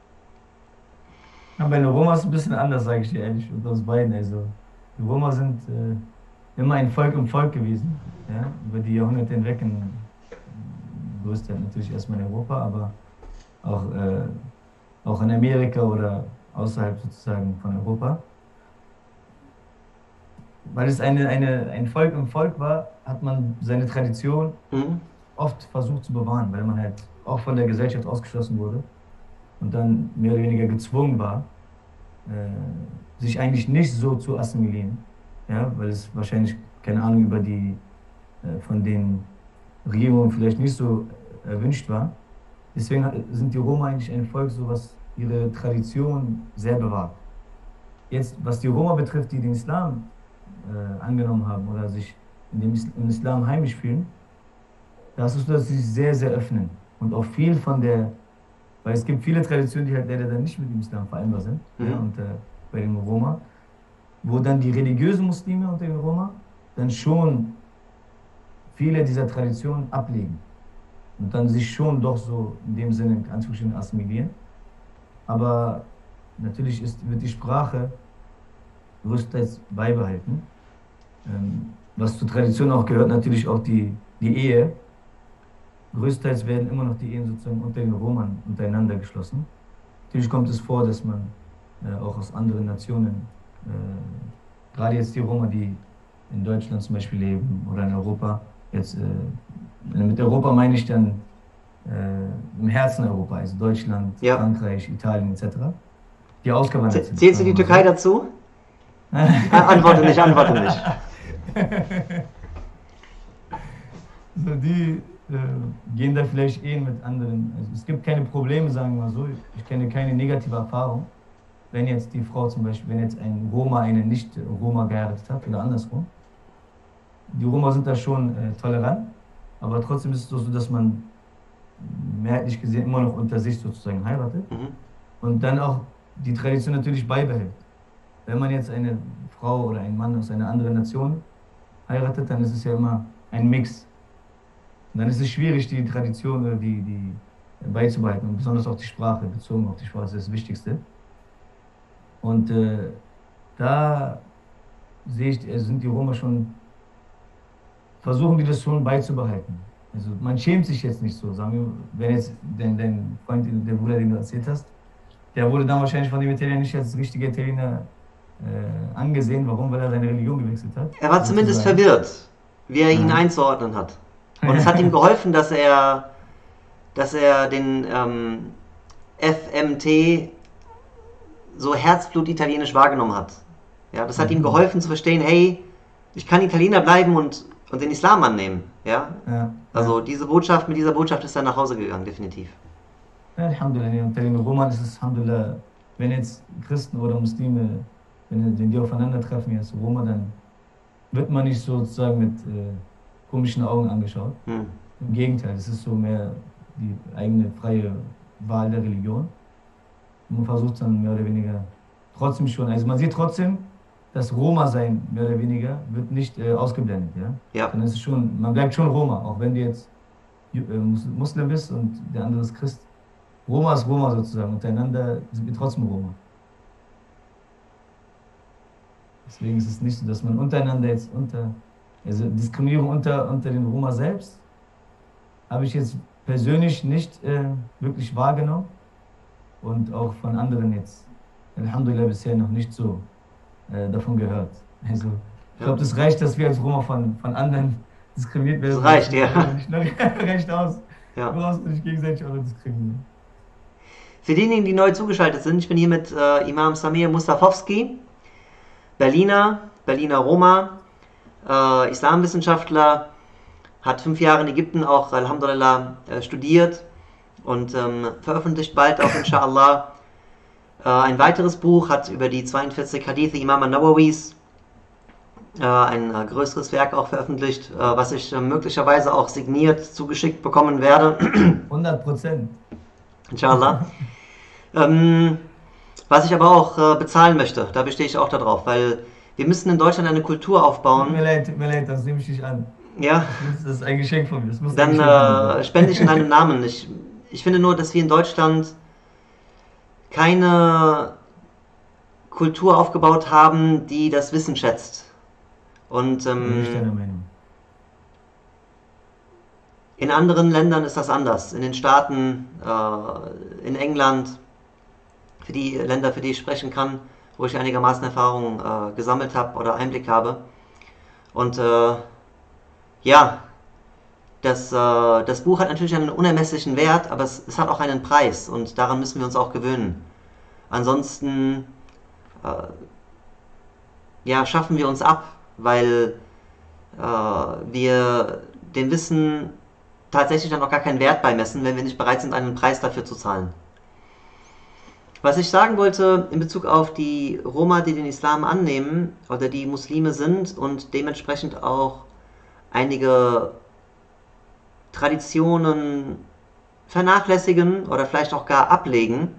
Ja, bei den Roma ist es ein bisschen anders, sage ich dir ehrlich, und aus beiden. Also, die Roma sind immer ein Volk im Volk gewesen, ja, über die Jahrhunderte hinweg, größtenteils natürlich erstmal in Europa, aber auch in Amerika oder außerhalb sozusagen von Europa. Weil es ein Volk im Volk war, hat man seine Tradition Mhm. oft versucht zu bewahren, weil man halt auch von der Gesellschaft ausgeschlossen wurde und dann mehr oder weniger gezwungen war, sich eigentlich nicht so zu assimilieren, ja, weil es wahrscheinlich, keine Ahnung, über die von den Regierungen vielleicht nicht so erwünscht war. Deswegen sind die Roma eigentlich ein Volk, so was ihre Tradition sehr bewahrt. Jetzt, was die Roma betrifft, die den Islam angenommen haben oder sich im Islam heimisch fühlen, da ist es so, dass sie sich sehr, sehr öffnen und auch viel von der Weil es gibt viele Traditionen, die halt leider dann nicht mit dem Islam vereinbar sind. Ja, und bei den Roma, wo dann die religiösen Muslime unter den Roma dann schon viele dieser Traditionen ablegen. Und dann sich schon doch so in dem Sinne in Anführungsstrichen assimilieren. Aber natürlich wird die Sprache größtenteils beibehalten. Was zur Tradition auch gehört, natürlich auch die Ehe. Größtenteils werden immer noch die Ehen sozusagen unter den Romern untereinander geschlossen. Natürlich kommt es vor, dass man auch aus anderen Nationen, gerade jetzt die Roma, die in Deutschland zum Beispiel leben oder in Europa, jetzt mit Europa meine ich dann im Herzen Europa, also Deutschland, Ja. Frankreich, Italien etc., die ausgewandert sind. Zählst du die Türkei dazu? Antworte nicht, antworte nicht. So, die gehen da vielleicht mit anderen. Also es gibt keine Probleme, sagen wir mal so. Ich kenne keine negative Erfahrung, wenn jetzt die Frau zum Beispiel, wenn jetzt ein Roma eine Nicht-Roma geheiratet hat oder andersrum. Die Roma sind da schon tolerant, aber trotzdem ist es so, dass man mehrheitlich gesehen immer noch unter sich sozusagen heiratet und dann auch die Tradition natürlich beibehält. Wenn man jetzt eine Frau oder einen Mann aus einer anderen Nation heiratet, dann ist es ja immer ein Mix. Und dann ist es schwierig, die Tradition oder die beizubehalten und besonders auch die Sprache, bezogen auf die Sprache, das ist das Wichtigste. Und da sehe ich, sind die Roma schon, versuchen die das schon beizubehalten. Also man schämt sich jetzt nicht so, sagen wir, wenn jetzt dein Freund, der Bruder, den du erzählt hast, der wurde dann wahrscheinlich von dem Italiener nicht als richtiger Italiener angesehen. Warum? Weil er seine Religion gewechselt hat. Er war zumindest verwirrt, wie er ihn einzuordnen hat. Und es hat ihm geholfen, dass er den FMT so herzblut-italienisch wahrgenommen hat. Ja, das hat ihm geholfen zu verstehen, hey, ich kann Italiener bleiben und den Islam annehmen. Ja? Also mit dieser Botschaft ist er nach Hause gegangen, definitiv. Ja, Alhamdulillah, unter den Roman ist es Alhamdulillah, wenn jetzt Christen oder Muslime, wenn die aufeinandertreffen, jetzt Roma, dann wird man nicht sozusagen mit komischen Augen angeschaut. Im Gegenteil, es ist so mehr die eigene freie Wahl der Religion. Und man versucht dann mehr oder weniger trotzdem schon, also man sieht trotzdem, das Roma-Sein mehr oder weniger wird nicht ausgeblendet. Ja? Dann ist es schon, man bleibt schon Roma, auch wenn du jetzt Muslim bist und der andere ist Christ. Roma ist Roma sozusagen, untereinander sind wir trotzdem Roma. Deswegen ist es nicht so, dass man untereinander jetzt also Diskriminierung unter den Roma selbst habe ich jetzt persönlich nicht wirklich wahrgenommen und auch von anderen jetzt, Alhamdulillah, bisher noch nicht so davon gehört. Also ich glaube, das reicht, dass wir als Roma von anderen diskriminiert werden. Das reicht, ja. Reicht aus. Ja. Du brauchst nicht gegenseitig auch diskriminieren. Für diejenigen, die neu zugeschaltet sind, ich bin hier mit Imam Samir Mustafowski, Berliner Roma, Islamwissenschaftler, hat 5 Jahre in Ägypten auch Alhamdulillah studiert und veröffentlicht bald auch inshallah ein weiteres Buch, hat über die 42 Hadithe Imam al-Nawawis ein größeres Werk auch veröffentlicht, was ich möglicherweise auch signiert zugeschickt bekommen werde. 100%. Inshallah. Was ich aber auch bezahlen möchte, da bestehe ich auch darauf, weil wir müssen in Deutschland eine Kultur aufbauen. Tut mir leid, das nehme ich nicht an. Ja. Das ist ein Geschenk von mir. Dann spende ich in deinem Namen. Ich finde nur, dass wir in Deutschland keine Kultur aufgebaut haben, die das Wissen schätzt. Und in anderen Ländern ist das anders. In den Staaten, in England, für die Länder, für die ich sprechen kann, wo ich einigermaßen Erfahrung gesammelt habe oder Einblick habe. Und ja, das Buch hat natürlich einen unermesslichen Wert, aber es hat auch einen Preis und daran müssen wir uns auch gewöhnen. Ansonsten ja, schaffen wir uns ab, weil wir dem Wissen tatsächlich dann auch gar keinen Wert beimessen, wenn wir nicht bereit sind, einen Preis dafür zu zahlen. Was ich sagen wollte in Bezug auf die Roma, die den Islam annehmen oder die Muslime sind und dementsprechend auch einige Traditionen vernachlässigen oder vielleicht auch gar ablegen.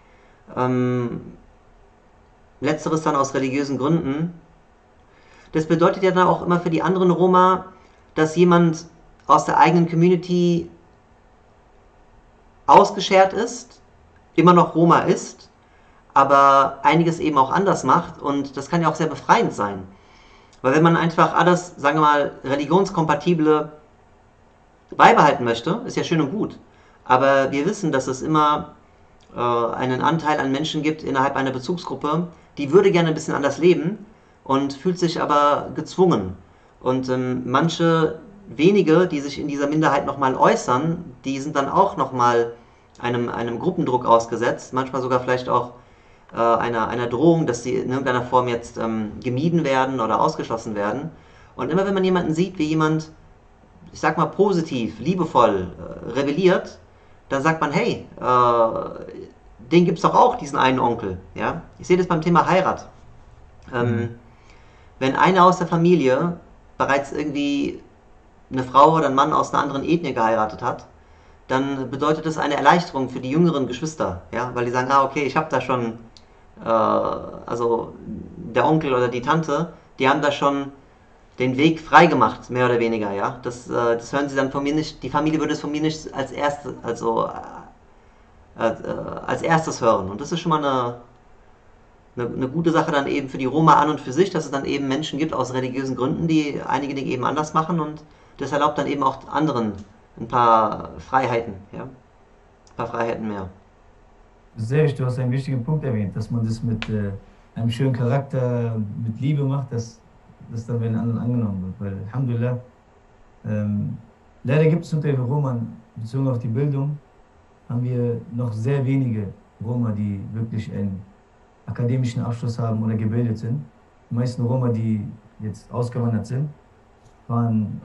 Letzteres dann aus religiösen Gründen. Das bedeutet ja dann auch immer für die anderen Roma, dass jemand aus der eigenen Community ausgeschert ist, immer noch Roma ist, aber einiges eben auch anders macht, und das kann ja auch sehr befreiend sein. Weil wenn man einfach alles, sagen wir mal, religionskompatible beibehalten möchte, ist ja schön und gut, aber wir wissen, dass es immer einen Anteil an Menschen gibt innerhalb einer Bezugsgruppe, die würde gerne ein bisschen anders leben und fühlt sich aber gezwungen. Und manche wenige, die sich in dieser Minderheit nochmal äußern, die sind dann auch nochmal einem Gruppendruck ausgesetzt, manchmal sogar vielleicht auch einer Drohung, dass sie in irgendeiner Form jetzt gemieden werden oder ausgeschlossen werden. Und immer wenn man jemanden sieht, wie jemand, ich sag mal positiv, liebevoll rebelliert, dann sagt man, hey, den gibt's doch auch, diesen einen Onkel. Ja? Ich sehe das beim Thema Heirat. Wenn einer aus der Familie bereits irgendwie eine Frau oder einen Mann aus einer anderen Ethnie geheiratet hat, dann bedeutet das eine Erleichterung für die jüngeren Geschwister, ja, weil die sagen, okay, ich habe da schon, also der Onkel oder die Tante, die haben da schon den Weg frei gemacht, mehr oder weniger, ja. Das hören sie dann von mir nicht, die Familie würde es von mir nicht als erstes, als erstes hören. Und das ist schon mal eine gute Sache dann eben für die Roma an und für sich, dass es dann eben Menschen gibt aus religiösen Gründen, die einige Dinge eben anders machen, und das erlaubt dann eben auch anderen ein paar Freiheiten, ja. Ein paar Freiheiten mehr. Sehr wichtig, du hast einen wichtigen Punkt erwähnt, dass man das mit einem schönen Charakter, mit Liebe macht, dass das dann bei den anderen angenommen wird. Weil, Alhamdulillah, leider gibt es unter den Roma, bezogen auf die Bildung, haben wir noch sehr wenige Roma, die wirklich einen akademischen Abschluss haben oder gebildet sind. Die meisten Roma, die jetzt ausgewandert sind, waren,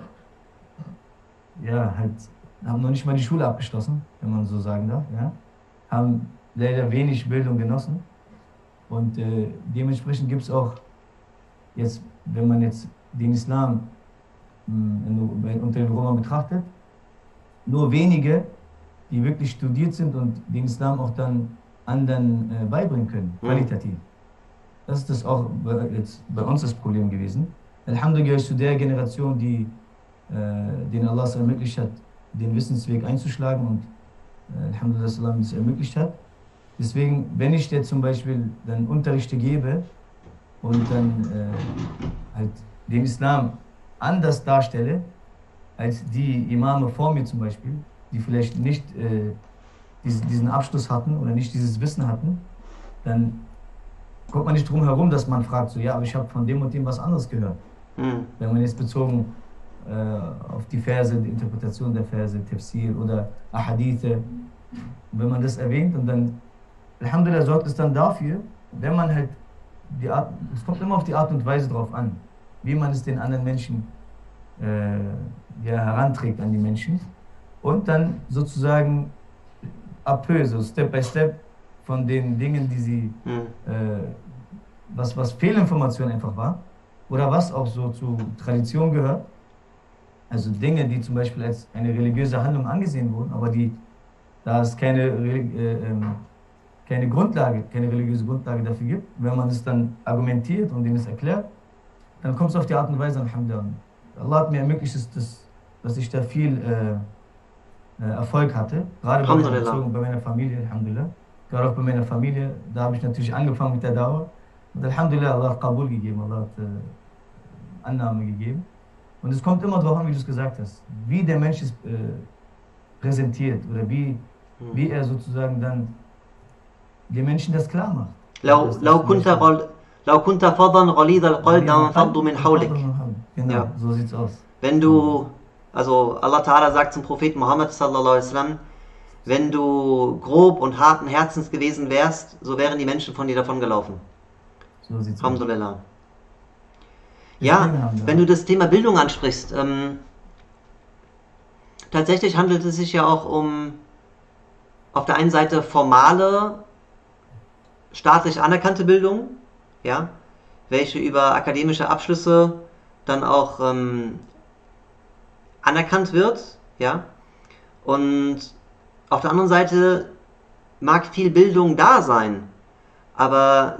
ja, halt, haben noch nicht mal die Schule abgeschlossen, wenn man so sagen darf, ja. Haben leider wenig Bildung genossen, und dementsprechend gibt es auch jetzt, wenn man jetzt den Islam unter den Roma betrachtet, nur wenige, die wirklich studiert sind und den Islam auch dann anderen beibringen können, qualitativ. Das ist das auch jetzt bei uns das Problem gewesen. Alhamdulillah zu der Generation, die denen Allah es ermöglicht hat, den Wissensweg einzuschlagen, und Alhamdulillah, dass Allah es ermöglicht hat. Deswegen, wenn ich dir zum Beispiel dann Unterrichte gebe und dann halt den Islam anders darstelle, als die Imame vor mir zum Beispiel, die vielleicht nicht diesen Abschluss hatten oder nicht dieses Wissen hatten, dann kommt man nicht drum herum, dass man fragt, so, ja, aber ich habe von dem und dem was anderes gehört. Wenn man jetzt bezogen auf die Verse, die Interpretation der Verse, Tafsir oder Ahadithe, wenn man das erwähnt, und dann, Alhamdulillah, sorgt es dann dafür, wenn man halt es kommt immer auf die Art und Weise drauf an, wie man es den anderen Menschen heranträgt an die Menschen, und dann sozusagen so Step by Step von den Dingen, die sie, was Fehlinformation einfach war, oder was auch so zu Tradition gehört, also Dinge, die zum Beispiel als eine religiöse Handlung angesehen wurden, aber da es keine religiöse Grundlage dafür gibt, wenn man es dann argumentiert und ihnen es erklärt, dann kommt es auf die Art und Weise, Alhamdulillah. Allah hat mir ermöglicht, dass ich da viel Erfolg hatte, gerade bei meiner Familie, Alhamdulillah. Gerade auch bei meiner Familie, da habe ich natürlich angefangen mit der Dauer, und Alhamdulillah, Allah hat Qabul gegeben, Allah hat Annahme gegeben. Und es kommt immer darauf an, wie du es gesagt hast, wie der Mensch es präsentiert, oder wie er sozusagen dann den Menschen das klar macht. لو كنت فظا غليظ القلب لانفضوا من حولك. Genau, so sieht's aus. Wenn du, also Allah Ta'ala sagt zum Propheten Muhammad sallallahu alaihi wasallam, wenn du grob und harten Herzens gewesen wärst, so wären die Menschen von dir davongelaufen. So sieht's aus. Alhamdulillah. Ja, wenn du das Thema Bildung ansprichst, tatsächlich handelt es sich ja auch um auf der einen Seite formale, staatlich anerkannte Bildung, ja, welche über akademische Abschlüsse dann auch anerkannt wird, ja, und Auf der anderen Seite mag viel Bildung da sein, aber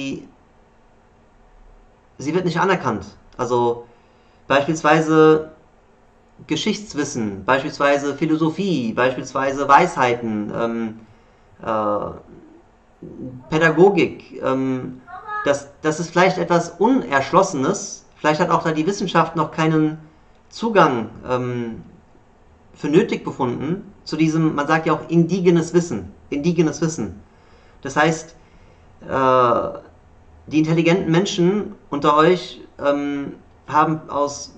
sie wird nicht anerkannt. Also beispielsweise Geschichtswissen, beispielsweise Philosophie, beispielsweise Weisheiten, äh, Pädagogik, das ist vielleicht etwas Unerschlossenes. Vielleicht hat auch da die Wissenschaft noch keinen Zugang für nötig befunden zu diesem, man sagt ja auch indigenes Wissen. Indigenes Wissen. Das heißt, die intelligenten Menschen unter euch haben aus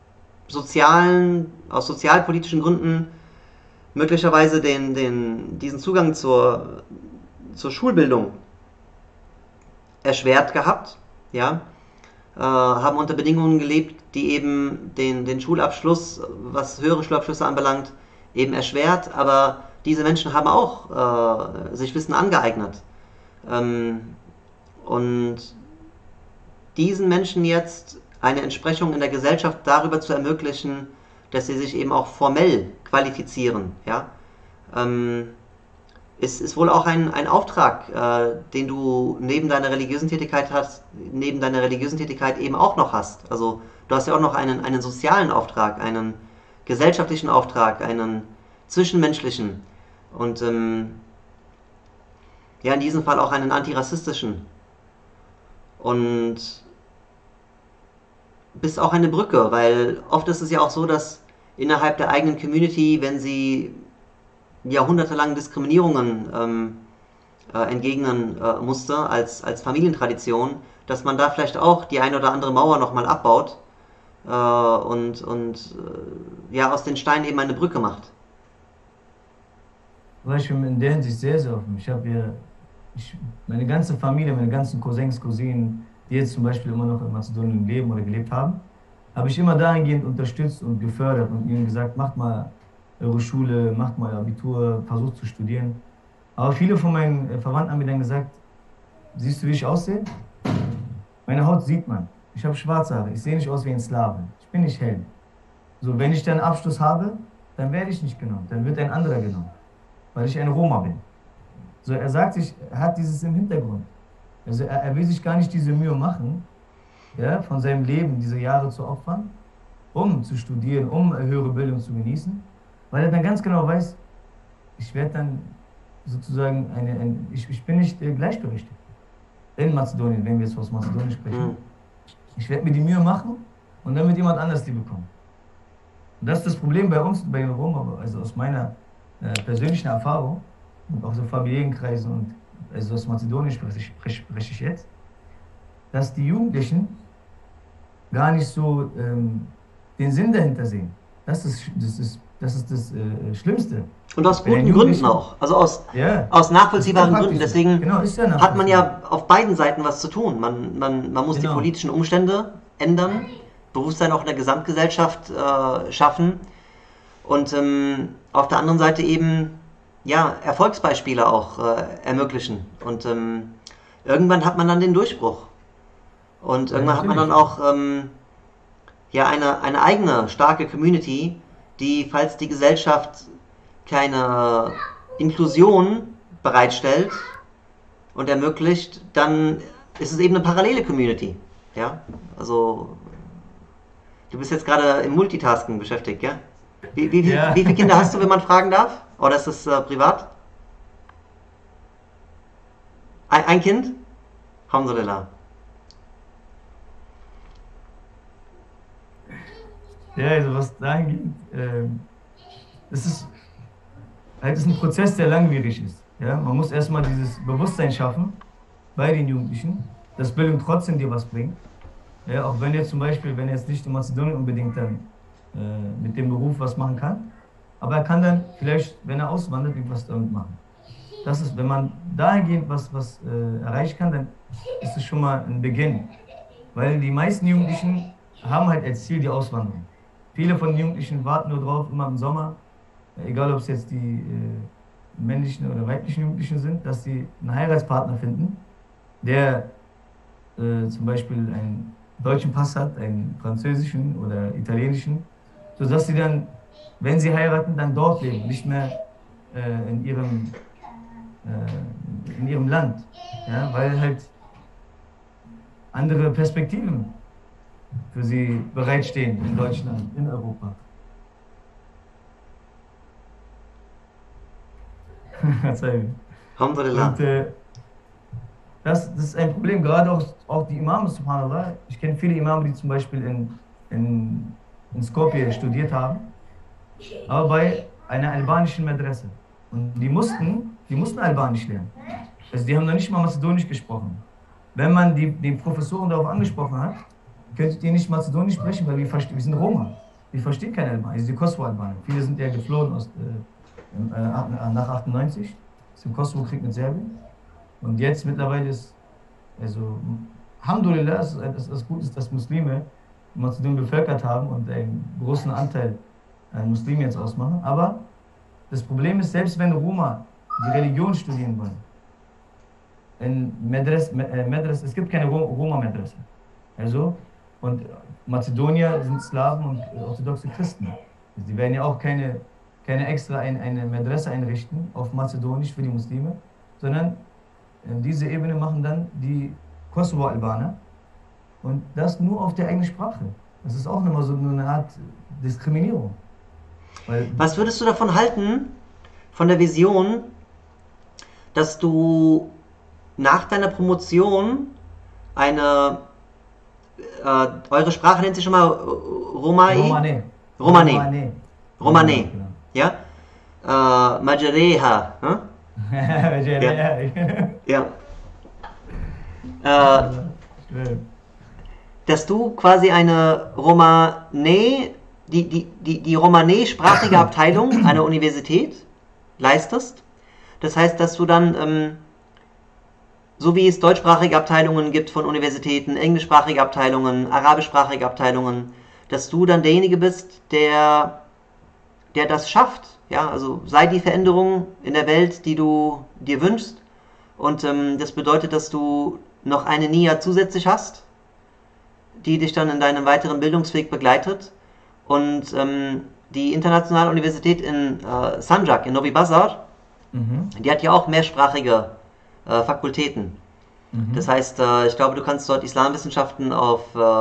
sozialpolitischen Gründen möglicherweise diesen Zugang zur Schulbildung erschwert gehabt, ja, haben unter Bedingungen gelebt, die eben den Schulabschluss, was höhere Schulabschlüsse anbelangt, eben erschwert, aber diese Menschen haben auch sich Wissen angeeignet. Und diesen Menschen jetzt eine Entsprechung in der Gesellschaft darüber zu ermöglichen, dass sie sich eben auch formell qualifizieren, ja, ist wohl auch ein Auftrag, den du neben deiner religiösen Tätigkeit eben auch noch hast. Also du hast ja auch noch einen sozialen Auftrag, einen gesellschaftlichen Auftrag, einen zwischenmenschlichen und ja, in diesem Fall auch einen antirassistischen. Und bist auch eine Brücke, weil oft ist es ja auch so, dass innerhalb der eigenen Community, wenn sie jahrhundertelang Diskriminierungen entgegnen musste als Familientradition, dass man da vielleicht auch die eine oder andere Mauer nochmal abbaut und ja, aus den Steinen eben eine Brücke macht. Weil ich bin in der Hinsicht sehr, sehr offen. Meine ganze Familie, meine ganzen Cousins, Cousinen, die jetzt zum Beispiel immer noch in Mazedonien leben oder gelebt haben, habe ich immer dahingehend unterstützt und gefördert und ihnen gesagt, macht mal eure Schule, macht mal Abitur, versucht zu studieren. Aber viele von meinen Verwandten haben mir dann gesagt, siehst du, wie ich aussehe? Meine Haut sieht man. Ich habe schwarze Haare, ich sehe nicht aus wie ein Slave. Ich bin nicht hell. So, wenn ich dann einen Abschluss habe, dann werde ich nicht genommen, dann wird ein anderer genommen, weil ich ein Roma bin. So, er sagt sich, er hat dieses im Hintergrund. Also er will sich gar nicht diese Mühe machen, ja, von seinem Leben diese Jahre zu opfern, um zu studieren, um höhere Bildung zu genießen, weil er dann ganz genau weiß, ich werde dann sozusagen ich bin nicht gleichberechtigt in Mazedonien, wenn wir jetzt aus Mazedonien sprechen. Ich werde mir die Mühe machen und dann wird jemand anders die bekommen. Und das ist das Problem bei uns, bei den Roma, also aus meiner persönlichen Erfahrung und auch so Familienkreisen und also aus Mazedonien spreche ich jetzt, dass die Jugendlichen gar nicht so den Sinn dahinter sehen. Das ist das Schlimmste. Und aus Bei den guten Gründen Jugendlichen, auch. Also ja, aus das ist ja nachvollziehbaren Gründen. praktisch so. Deswegen Genau, ist ja hat man nachvollziehbar. ja auf beiden Seiten was zu tun. Man muss die Genau. politischen Umstände ändern, Bewusstsein auch in der Gesamtgesellschaft schaffen und auf der anderen Seite eben ja, Erfolgsbeispiele auch ermöglichen. Und irgendwann hat man dann den Durchbruch. Und Ja, irgendwann hat man dann natürlich. auch ja, eine eigene starke Community, die, falls die Gesellschaft keine Inklusion bereitstellt und ermöglicht, dann ist es eben eine parallele Community. Ja, also du bist jetzt gerade im Multitasking beschäftigt, ja? Ja. Wie viele Kinder hast du, wenn man fragen darf? Oder ist das privat? Ein Kind? Alhamdulillah. Ja, also was dahin geht, es ist halt ist ein Prozess, der langwierig ist. Ja? Man muss erstmal dieses Bewusstsein schaffen bei den Jugendlichen, dass Bildung trotzdem dir was bringt. Ja, auch wenn jetzt zum Beispiel, wenn er jetzt nicht in Mazedonien unbedingt dann mit dem Beruf was machen kann, aber er kann dann vielleicht, wenn er auswandert, irgendwas damit machen. Das ist, wenn man dahingehend was erreichen kann, dann ist es schon mal ein Beginn. Weil die meisten Jugendlichen haben halt als Ziel die Auswanderung. Viele von den Jugendlichen warten nur drauf, immer im Sommer, egal ob es jetzt die männlichen oder weiblichen Jugendlichen sind, dass sie einen Heiratspartner finden, der zum Beispiel einen deutschen Pass hat, einen französischen oder italienischen, sodass sie dann, wenn sie heiraten, dann dort leben, nicht mehr in ihrem Land, ja, weil halt andere Perspektiven für sie bereitstehen in Deutschland, in Europa. Alhamdulillah. Und das ist ein Problem, gerade auch die Imame, subhanallah. Ich kenne viele Imame, die zum Beispiel in Skopje studiert haben, aber bei einer albanischen Madrasa. Und die mussten Albanisch lernen. Also die haben noch nicht mal Mazedonisch gesprochen. Wenn man die Professoren darauf angesprochen hat, könntet ihr nicht Mazedonisch sprechen, weil wir sind Roma. Wir verstehen kein Albanisch, also die Kosovo-Albaner. Viele sind ja geflohen nach 98, aus dem Kosovo-Krieg mit Serbien. Und jetzt mittlerweile ist, also, Alhamdulillah, das Gute ist, dass Muslime Mazedonien bevölkert haben und einen großen Anteil an Muslimen jetzt ausmachen. Aber das Problem ist, selbst wenn Roma die Religion studieren wollen, in Medres, es gibt keine Roma-Medresse. Also, und Mazedonier sind Slawen und orthodoxe Christen. Sie werden ja auch keine extra eine Medresse einrichten auf Mazedonisch für die Muslime, sondern diese Ebene machen dann die Kosovo-Albaner und das nur auf der eigenen Sprache. Das ist auch nochmal so eine Art Diskriminierung. Was würdest du davon halten, von der Vision, dass du nach deiner Promotion eure Sprache nennt sich schon mal Romane. Genau. Ja? Majereha. Hm? Ja. Dass du quasi eine Romane, die Romane-sprachige Abteilung einer Universität leistest. Das heißt, dass du dann, so wie es deutschsprachige Abteilungen gibt von Universitäten, englischsprachige Abteilungen, arabischsprachige Abteilungen, dass du dann derjenige bist, der das schafft. Ja, also sei die Veränderung in der Welt, die du dir wünschst. Und das bedeutet, dass du noch eine Nia zusätzlich hast, die dich dann in deinem weiteren Bildungsweg begleitet. Und die Internationale Universität in Sanjak, in Novi Pazar, die hat ja auch mehrsprachige Fakultäten. Das heißt, ich glaube, du kannst dort Islamwissenschaften auf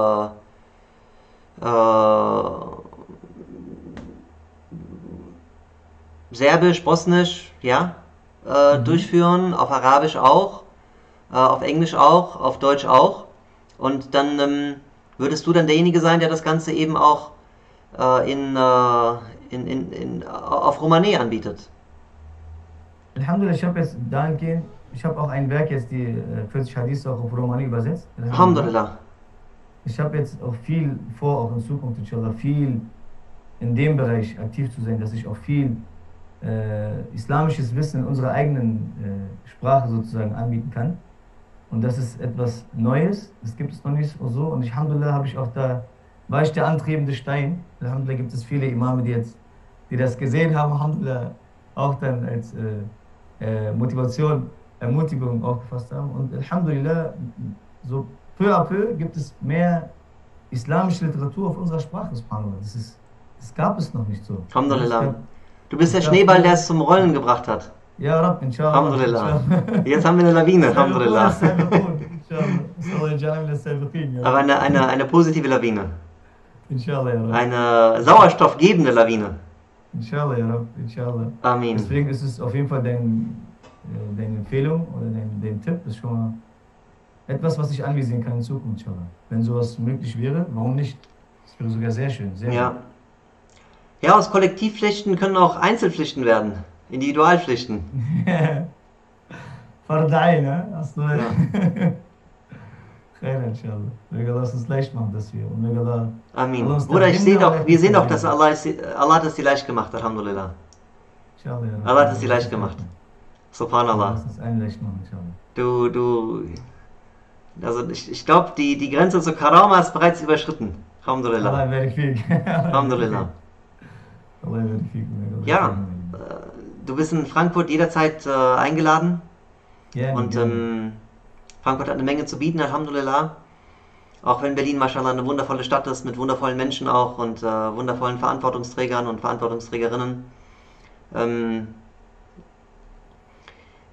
Serbisch, Bosnisch, ja, durchführen, auf Arabisch auch, auf Englisch auch, auf Deutsch auch. Und dann würdest du dann derjenige sein, der das Ganze eben auch auf Romane anbietet. Alhamdulillah, ich habe auch ein Werk jetzt, die 40 Hadith auch auf Romani übersetzt. Alhamdulillah. Ich habe jetzt auch viel vor, auch in Zukunft, inshallah, viel in dem Bereich aktiv zu sein, dass ich auch viel islamisches Wissen in unserer eigenen Sprache sozusagen anbieten kann. Und das ist etwas Neues, das gibt es noch nicht so. Und Alhamdulillah war ich der antriebende Stein. Alhamdulillah gibt es viele Imame, die das gesehen haben, Alhamdulillah auch dann als Ermutigung aufgefasst haben. Und Alhamdulillah, so peu à peu gibt es mehr islamische Literatur auf unserer Sprache, subhanallah. Das gab es noch nicht so. Alhamdulillah. Du bist der Schneeball, der es zum Rollen gebracht hat. Ja, Rabb, inshallah. Alhamdulillah. Jetzt haben wir eine Lawine, Alhamdulillah. Aber eine positive Lawine. Inshallah, ja, Rabb. Eine sauerstoffgebende Lawine. Inshallah, ja, Rabb, inshallah. Amin. Deswegen ist es auf jeden Fall deine Empfehlung oder dein Tipp, ist schon mal etwas, was ich anvisieren kann in Zukunft, inshallah. Wenn sowas möglich wäre, warum nicht? Das wäre sogar sehr schön, sehr Ja. Ja, aus Kollektivpflichten können auch Einzelpflichten werden. Individualpflichten. Fardai, ne? Hast du Ja. Khair, inshallah. Möge Allah es uns leicht machen, dass wir. Und möge Allah. Amin. Allah uns Bruder, dahin wir sehen doch, bringen. dass Allah hat es dir leicht gemacht, Alhamdulillah. Inshallah, ja. Allah hat es dir leicht gemacht. Subhanallah. Lass uns allen leicht machen, inshallah. Also ich glaube, die Grenze zu Karama ist bereits überschritten. Alhamdulillah. Allah verifik. Alhamdulillah. Allah verifik. Ja, du bist in Frankfurt jederzeit eingeladen. Gerne, Und gerne. Frankfurt hat eine Menge zu bieten, Alhamdulillah. Auch wenn Berlin, mashallah, eine wundervolle Stadt ist, mit wundervollen Menschen auch und wundervollen Verantwortungsträgern und Verantwortungsträgerinnen.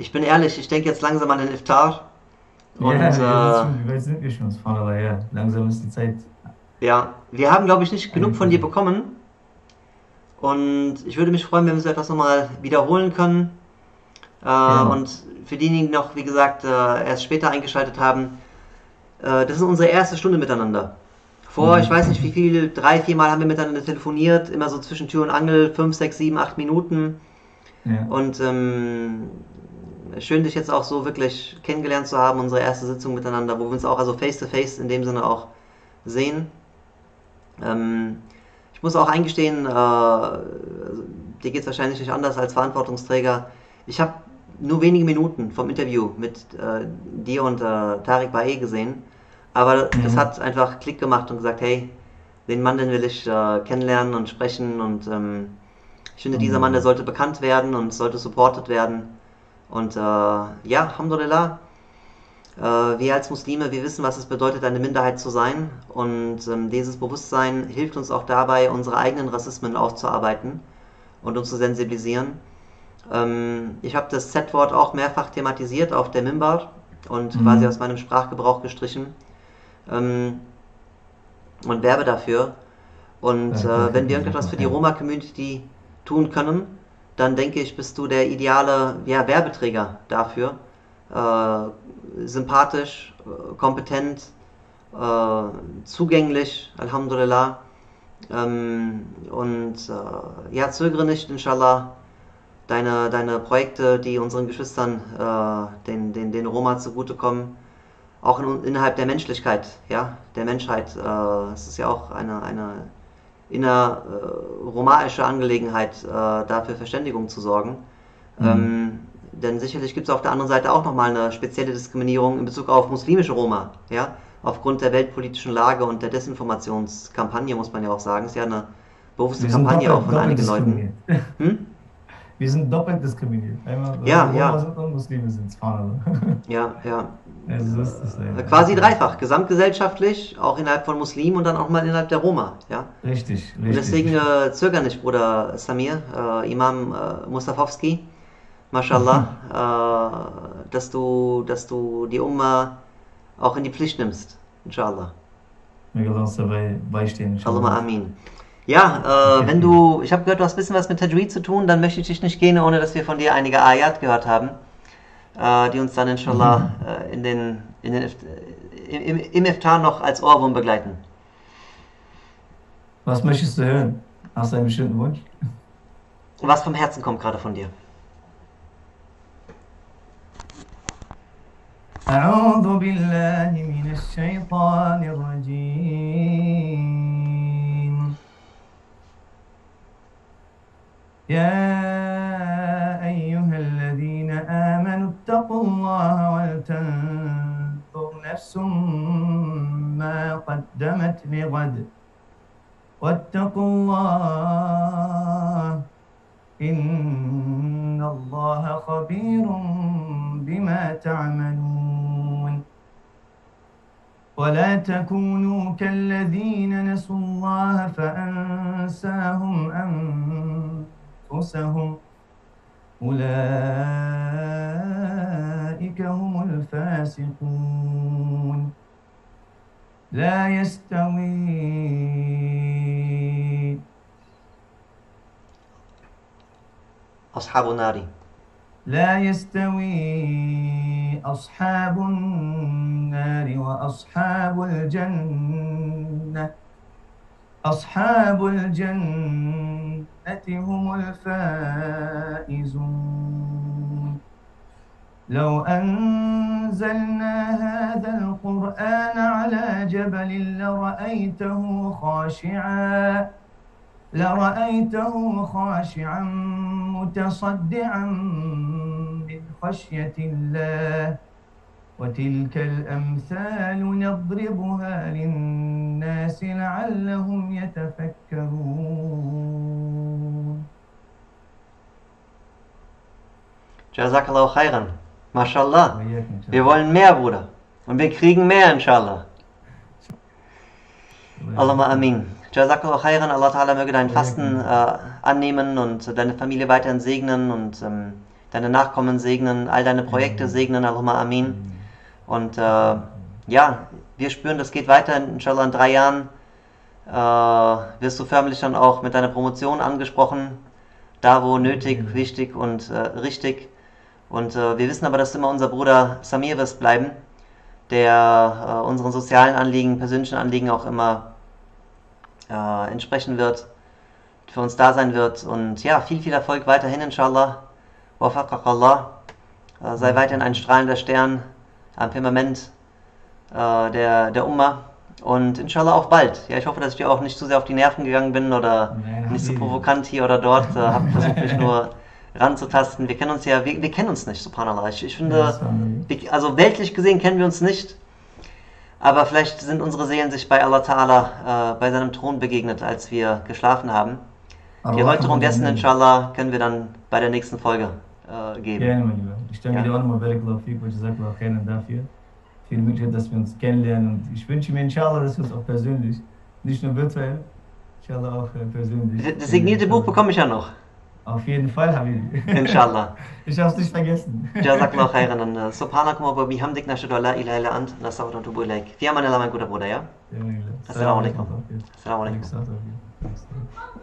Ich bin ehrlich, ich denke jetzt langsam an den Iftar. Ja, Und wie weit sind wir schon? Subhanallah, ja. Langsam ist die Zeit. ja, wir haben, glaube ich, nicht genug von dir Eingetroffen. bekommen. Und ich würde mich freuen, wenn wir so etwas nochmal wiederholen können. Gerne. Und für diejenigen, die noch, wie gesagt, erst später eingeschaltet haben, das ist unsere erste Stunde miteinander. Vor, ich weiß nicht wie Mhm. viel, 3, 4 Mal haben wir miteinander telefoniert, immer so zwischen Tür und Angel, 5, 6, 7, 8 Minuten. Ja. Und schön, dich jetzt auch so wirklich kennengelernt zu haben, unsere erste Sitzung miteinander, wo wir uns auch also face to face in dem Sinne auch sehen. Ähm, ich muss auch eingestehen, dir geht es wahrscheinlich nicht anders als Verantwortungsträger. Ich habe nur wenige Minuten vom Interview mit dir und Tariq Bae gesehen, aber das Mhm. hat einfach Klick gemacht und gesagt, hey, den Mann, den will ich kennenlernen und sprechen und ich finde, dieser Mann, der Alhamdulillah. sollte bekannt werden und sollte supported werden. Und ja, Alhamdulillah, wir als Muslime, wir wissen, was es bedeutet, eine Minderheit zu sein. Und dieses Bewusstsein hilft uns auch dabei, unsere eigenen Rassismen aufzuarbeiten und uns zu sensibilisieren. Ich habe das Z-Wort auch mehrfach thematisiert auf der Mimbar und quasi aus Mhm. meinem Sprachgebrauch gestrichen ähm, und werbe dafür. Und wenn wir irgendetwas für die Ja. Roma-Community tun können, dann denke ich, bist du der ideale ja, Werbeträger dafür. Sympathisch, kompetent, zugänglich, Alhamdulillah. Und ja, zögere nicht, inshallah, deine Projekte, die unseren Geschwistern, den Roma zugutekommen, auch innerhalb der Menschlichkeit, ja, der Menschheit. Es ist ja auch eine innerromaische Angelegenheit, dafür Verständigung zu sorgen. Mhm. Denn sicherlich gibt es auf der anderen Seite auch nochmal eine spezielle Diskriminierung in Bezug auf muslimische Roma. Ja? Aufgrund der weltpolitischen Lage und der Desinformationskampagne, muss man ja auch sagen. Es ist ja eine bewusste Wir sind Kampagne auch von doppelt einigen Leuten. diskriminiert. Hm? Wir sind doppelt diskriminiert. Einmal, weil wir Ja, Roma ja, sind und Muslime sind. Subhanallah. ja, ja. Also so ist es leider. Quasi Ja. dreifach. Gesamtgesellschaftlich, auch innerhalb von Muslimen und dann auch mal innerhalb der Roma. Ja? Richtig, Und richtig. deswegen zöger nicht, Bruder Samir, Imam Mustafowski, Mashallah, dass du die Umma auch in die Pflicht nimmst. Inshallah. Möge Allah uns dabei beistehen, Allahumma inshallah. amin. Ja, Okay. ich habe gehört, du hast ein bisschen was mit Tajweed zu tun, dann möchte ich dich nicht gehen, ohne dass wir von dir einige Ayat gehört haben, die uns dann inshallah im Iftar noch als Ohrwurm begleiten. Was möchtest du hören? Hast du einen bestimmten Wunsch? Was vom Herzen kommt gerade von dir? أعوذ بالله من الشيطان الرجيم يا أيها الذين آمنوا اتقوا الله ولتنظر نفس ما قدمت لغد واتقوا الله إن الله خبير بما تعملون ولا تكونوا كالذين نسوا الله فأنساهم أنفسهم أولئك هم الفاسقون لا يستوي Ashabu Nari. لا يستوي أصحاب النار وأصحاب الجنة أصحاب الجنة هم الفائزون لو أنزلنا هذا القرآن على جبل لرأيته خاشعا متصدعا من خشية الله وتلك الأمثال نضربها للناس لعلهم يتفكرون Jazakallahu khairan. Mashallah. وإياكم إن شاء Wir الله wollen mehr, Bruder. Und wir kriegen mehr, inshallah. الله Allahumma يرزقكم amin. Jazakallahu khairan. Allah Ta'ala möge deinen وإياكم Fasten إن شاء الله annehmen und deine Familie weiterhin segnen und deine Nachkommen segnen, all deine Projekte segnen, Allahumma Amin. Und ja, wir spüren, das geht weiter, inshallah in 3 Jahren wirst du förmlich dann auch mit deiner Promotion angesprochen, da wo nötig, wichtig und richtig. Und wir wissen aber, dass du immer unser Bruder Samir wirst bleiben, der unseren sozialen Anliegen, persönlichen Anliegen auch immer entsprechen wird, für uns da sein wird. Und ja, viel, viel Erfolg weiterhin, inshallah. Wafaqaq Allah. Sei weiterhin ein strahlender Stern am Firmament der Umma. Und inshallah auch bald. Ja, ich hoffe, dass ich dir auch nicht zu sehr auf die Nerven gegangen bin oder nicht so provokant hier oder dort. Habe versucht, mich nur ranzutasten. Wir kennen uns ja, wir kennen uns nicht, subhanallah. Ich finde, also weltlich gesehen kennen wir uns nicht. Aber vielleicht sind unsere Seelen sich bei Allah Ta'ala bei seinem Thron begegnet, als wir geschlafen haben. Die Erläuterung dessen, inshallah, können wir dann bei der nächsten Folge geben. Gerne, mein Lieber. Ich danke dir auch nochmal, Barakallahu Fik, und Jazakallahu khairan dafür. Für die Möglichkeit, dass wir uns kennenlernen. Und ich wünsche mir, inshallah, dass wir uns auch persönlich, nicht nur virtuell, inshallah auch persönlich. Das signierte Buch bekomme ich ja noch. Auf jeden Fall, Habibi. Inshallah. Ich hab's nicht vergessen. Jazakallahu khairan. Subhanakum wa bihamdik nashhadu an la ilaha illa ant nastaghfiruka wa natubu ilaik. Fi amanillah, mein guter Bruder, ja? Ja, mein Lieber. Assalamu alaikum. Assalamu alaikum. Assalamu alaikum.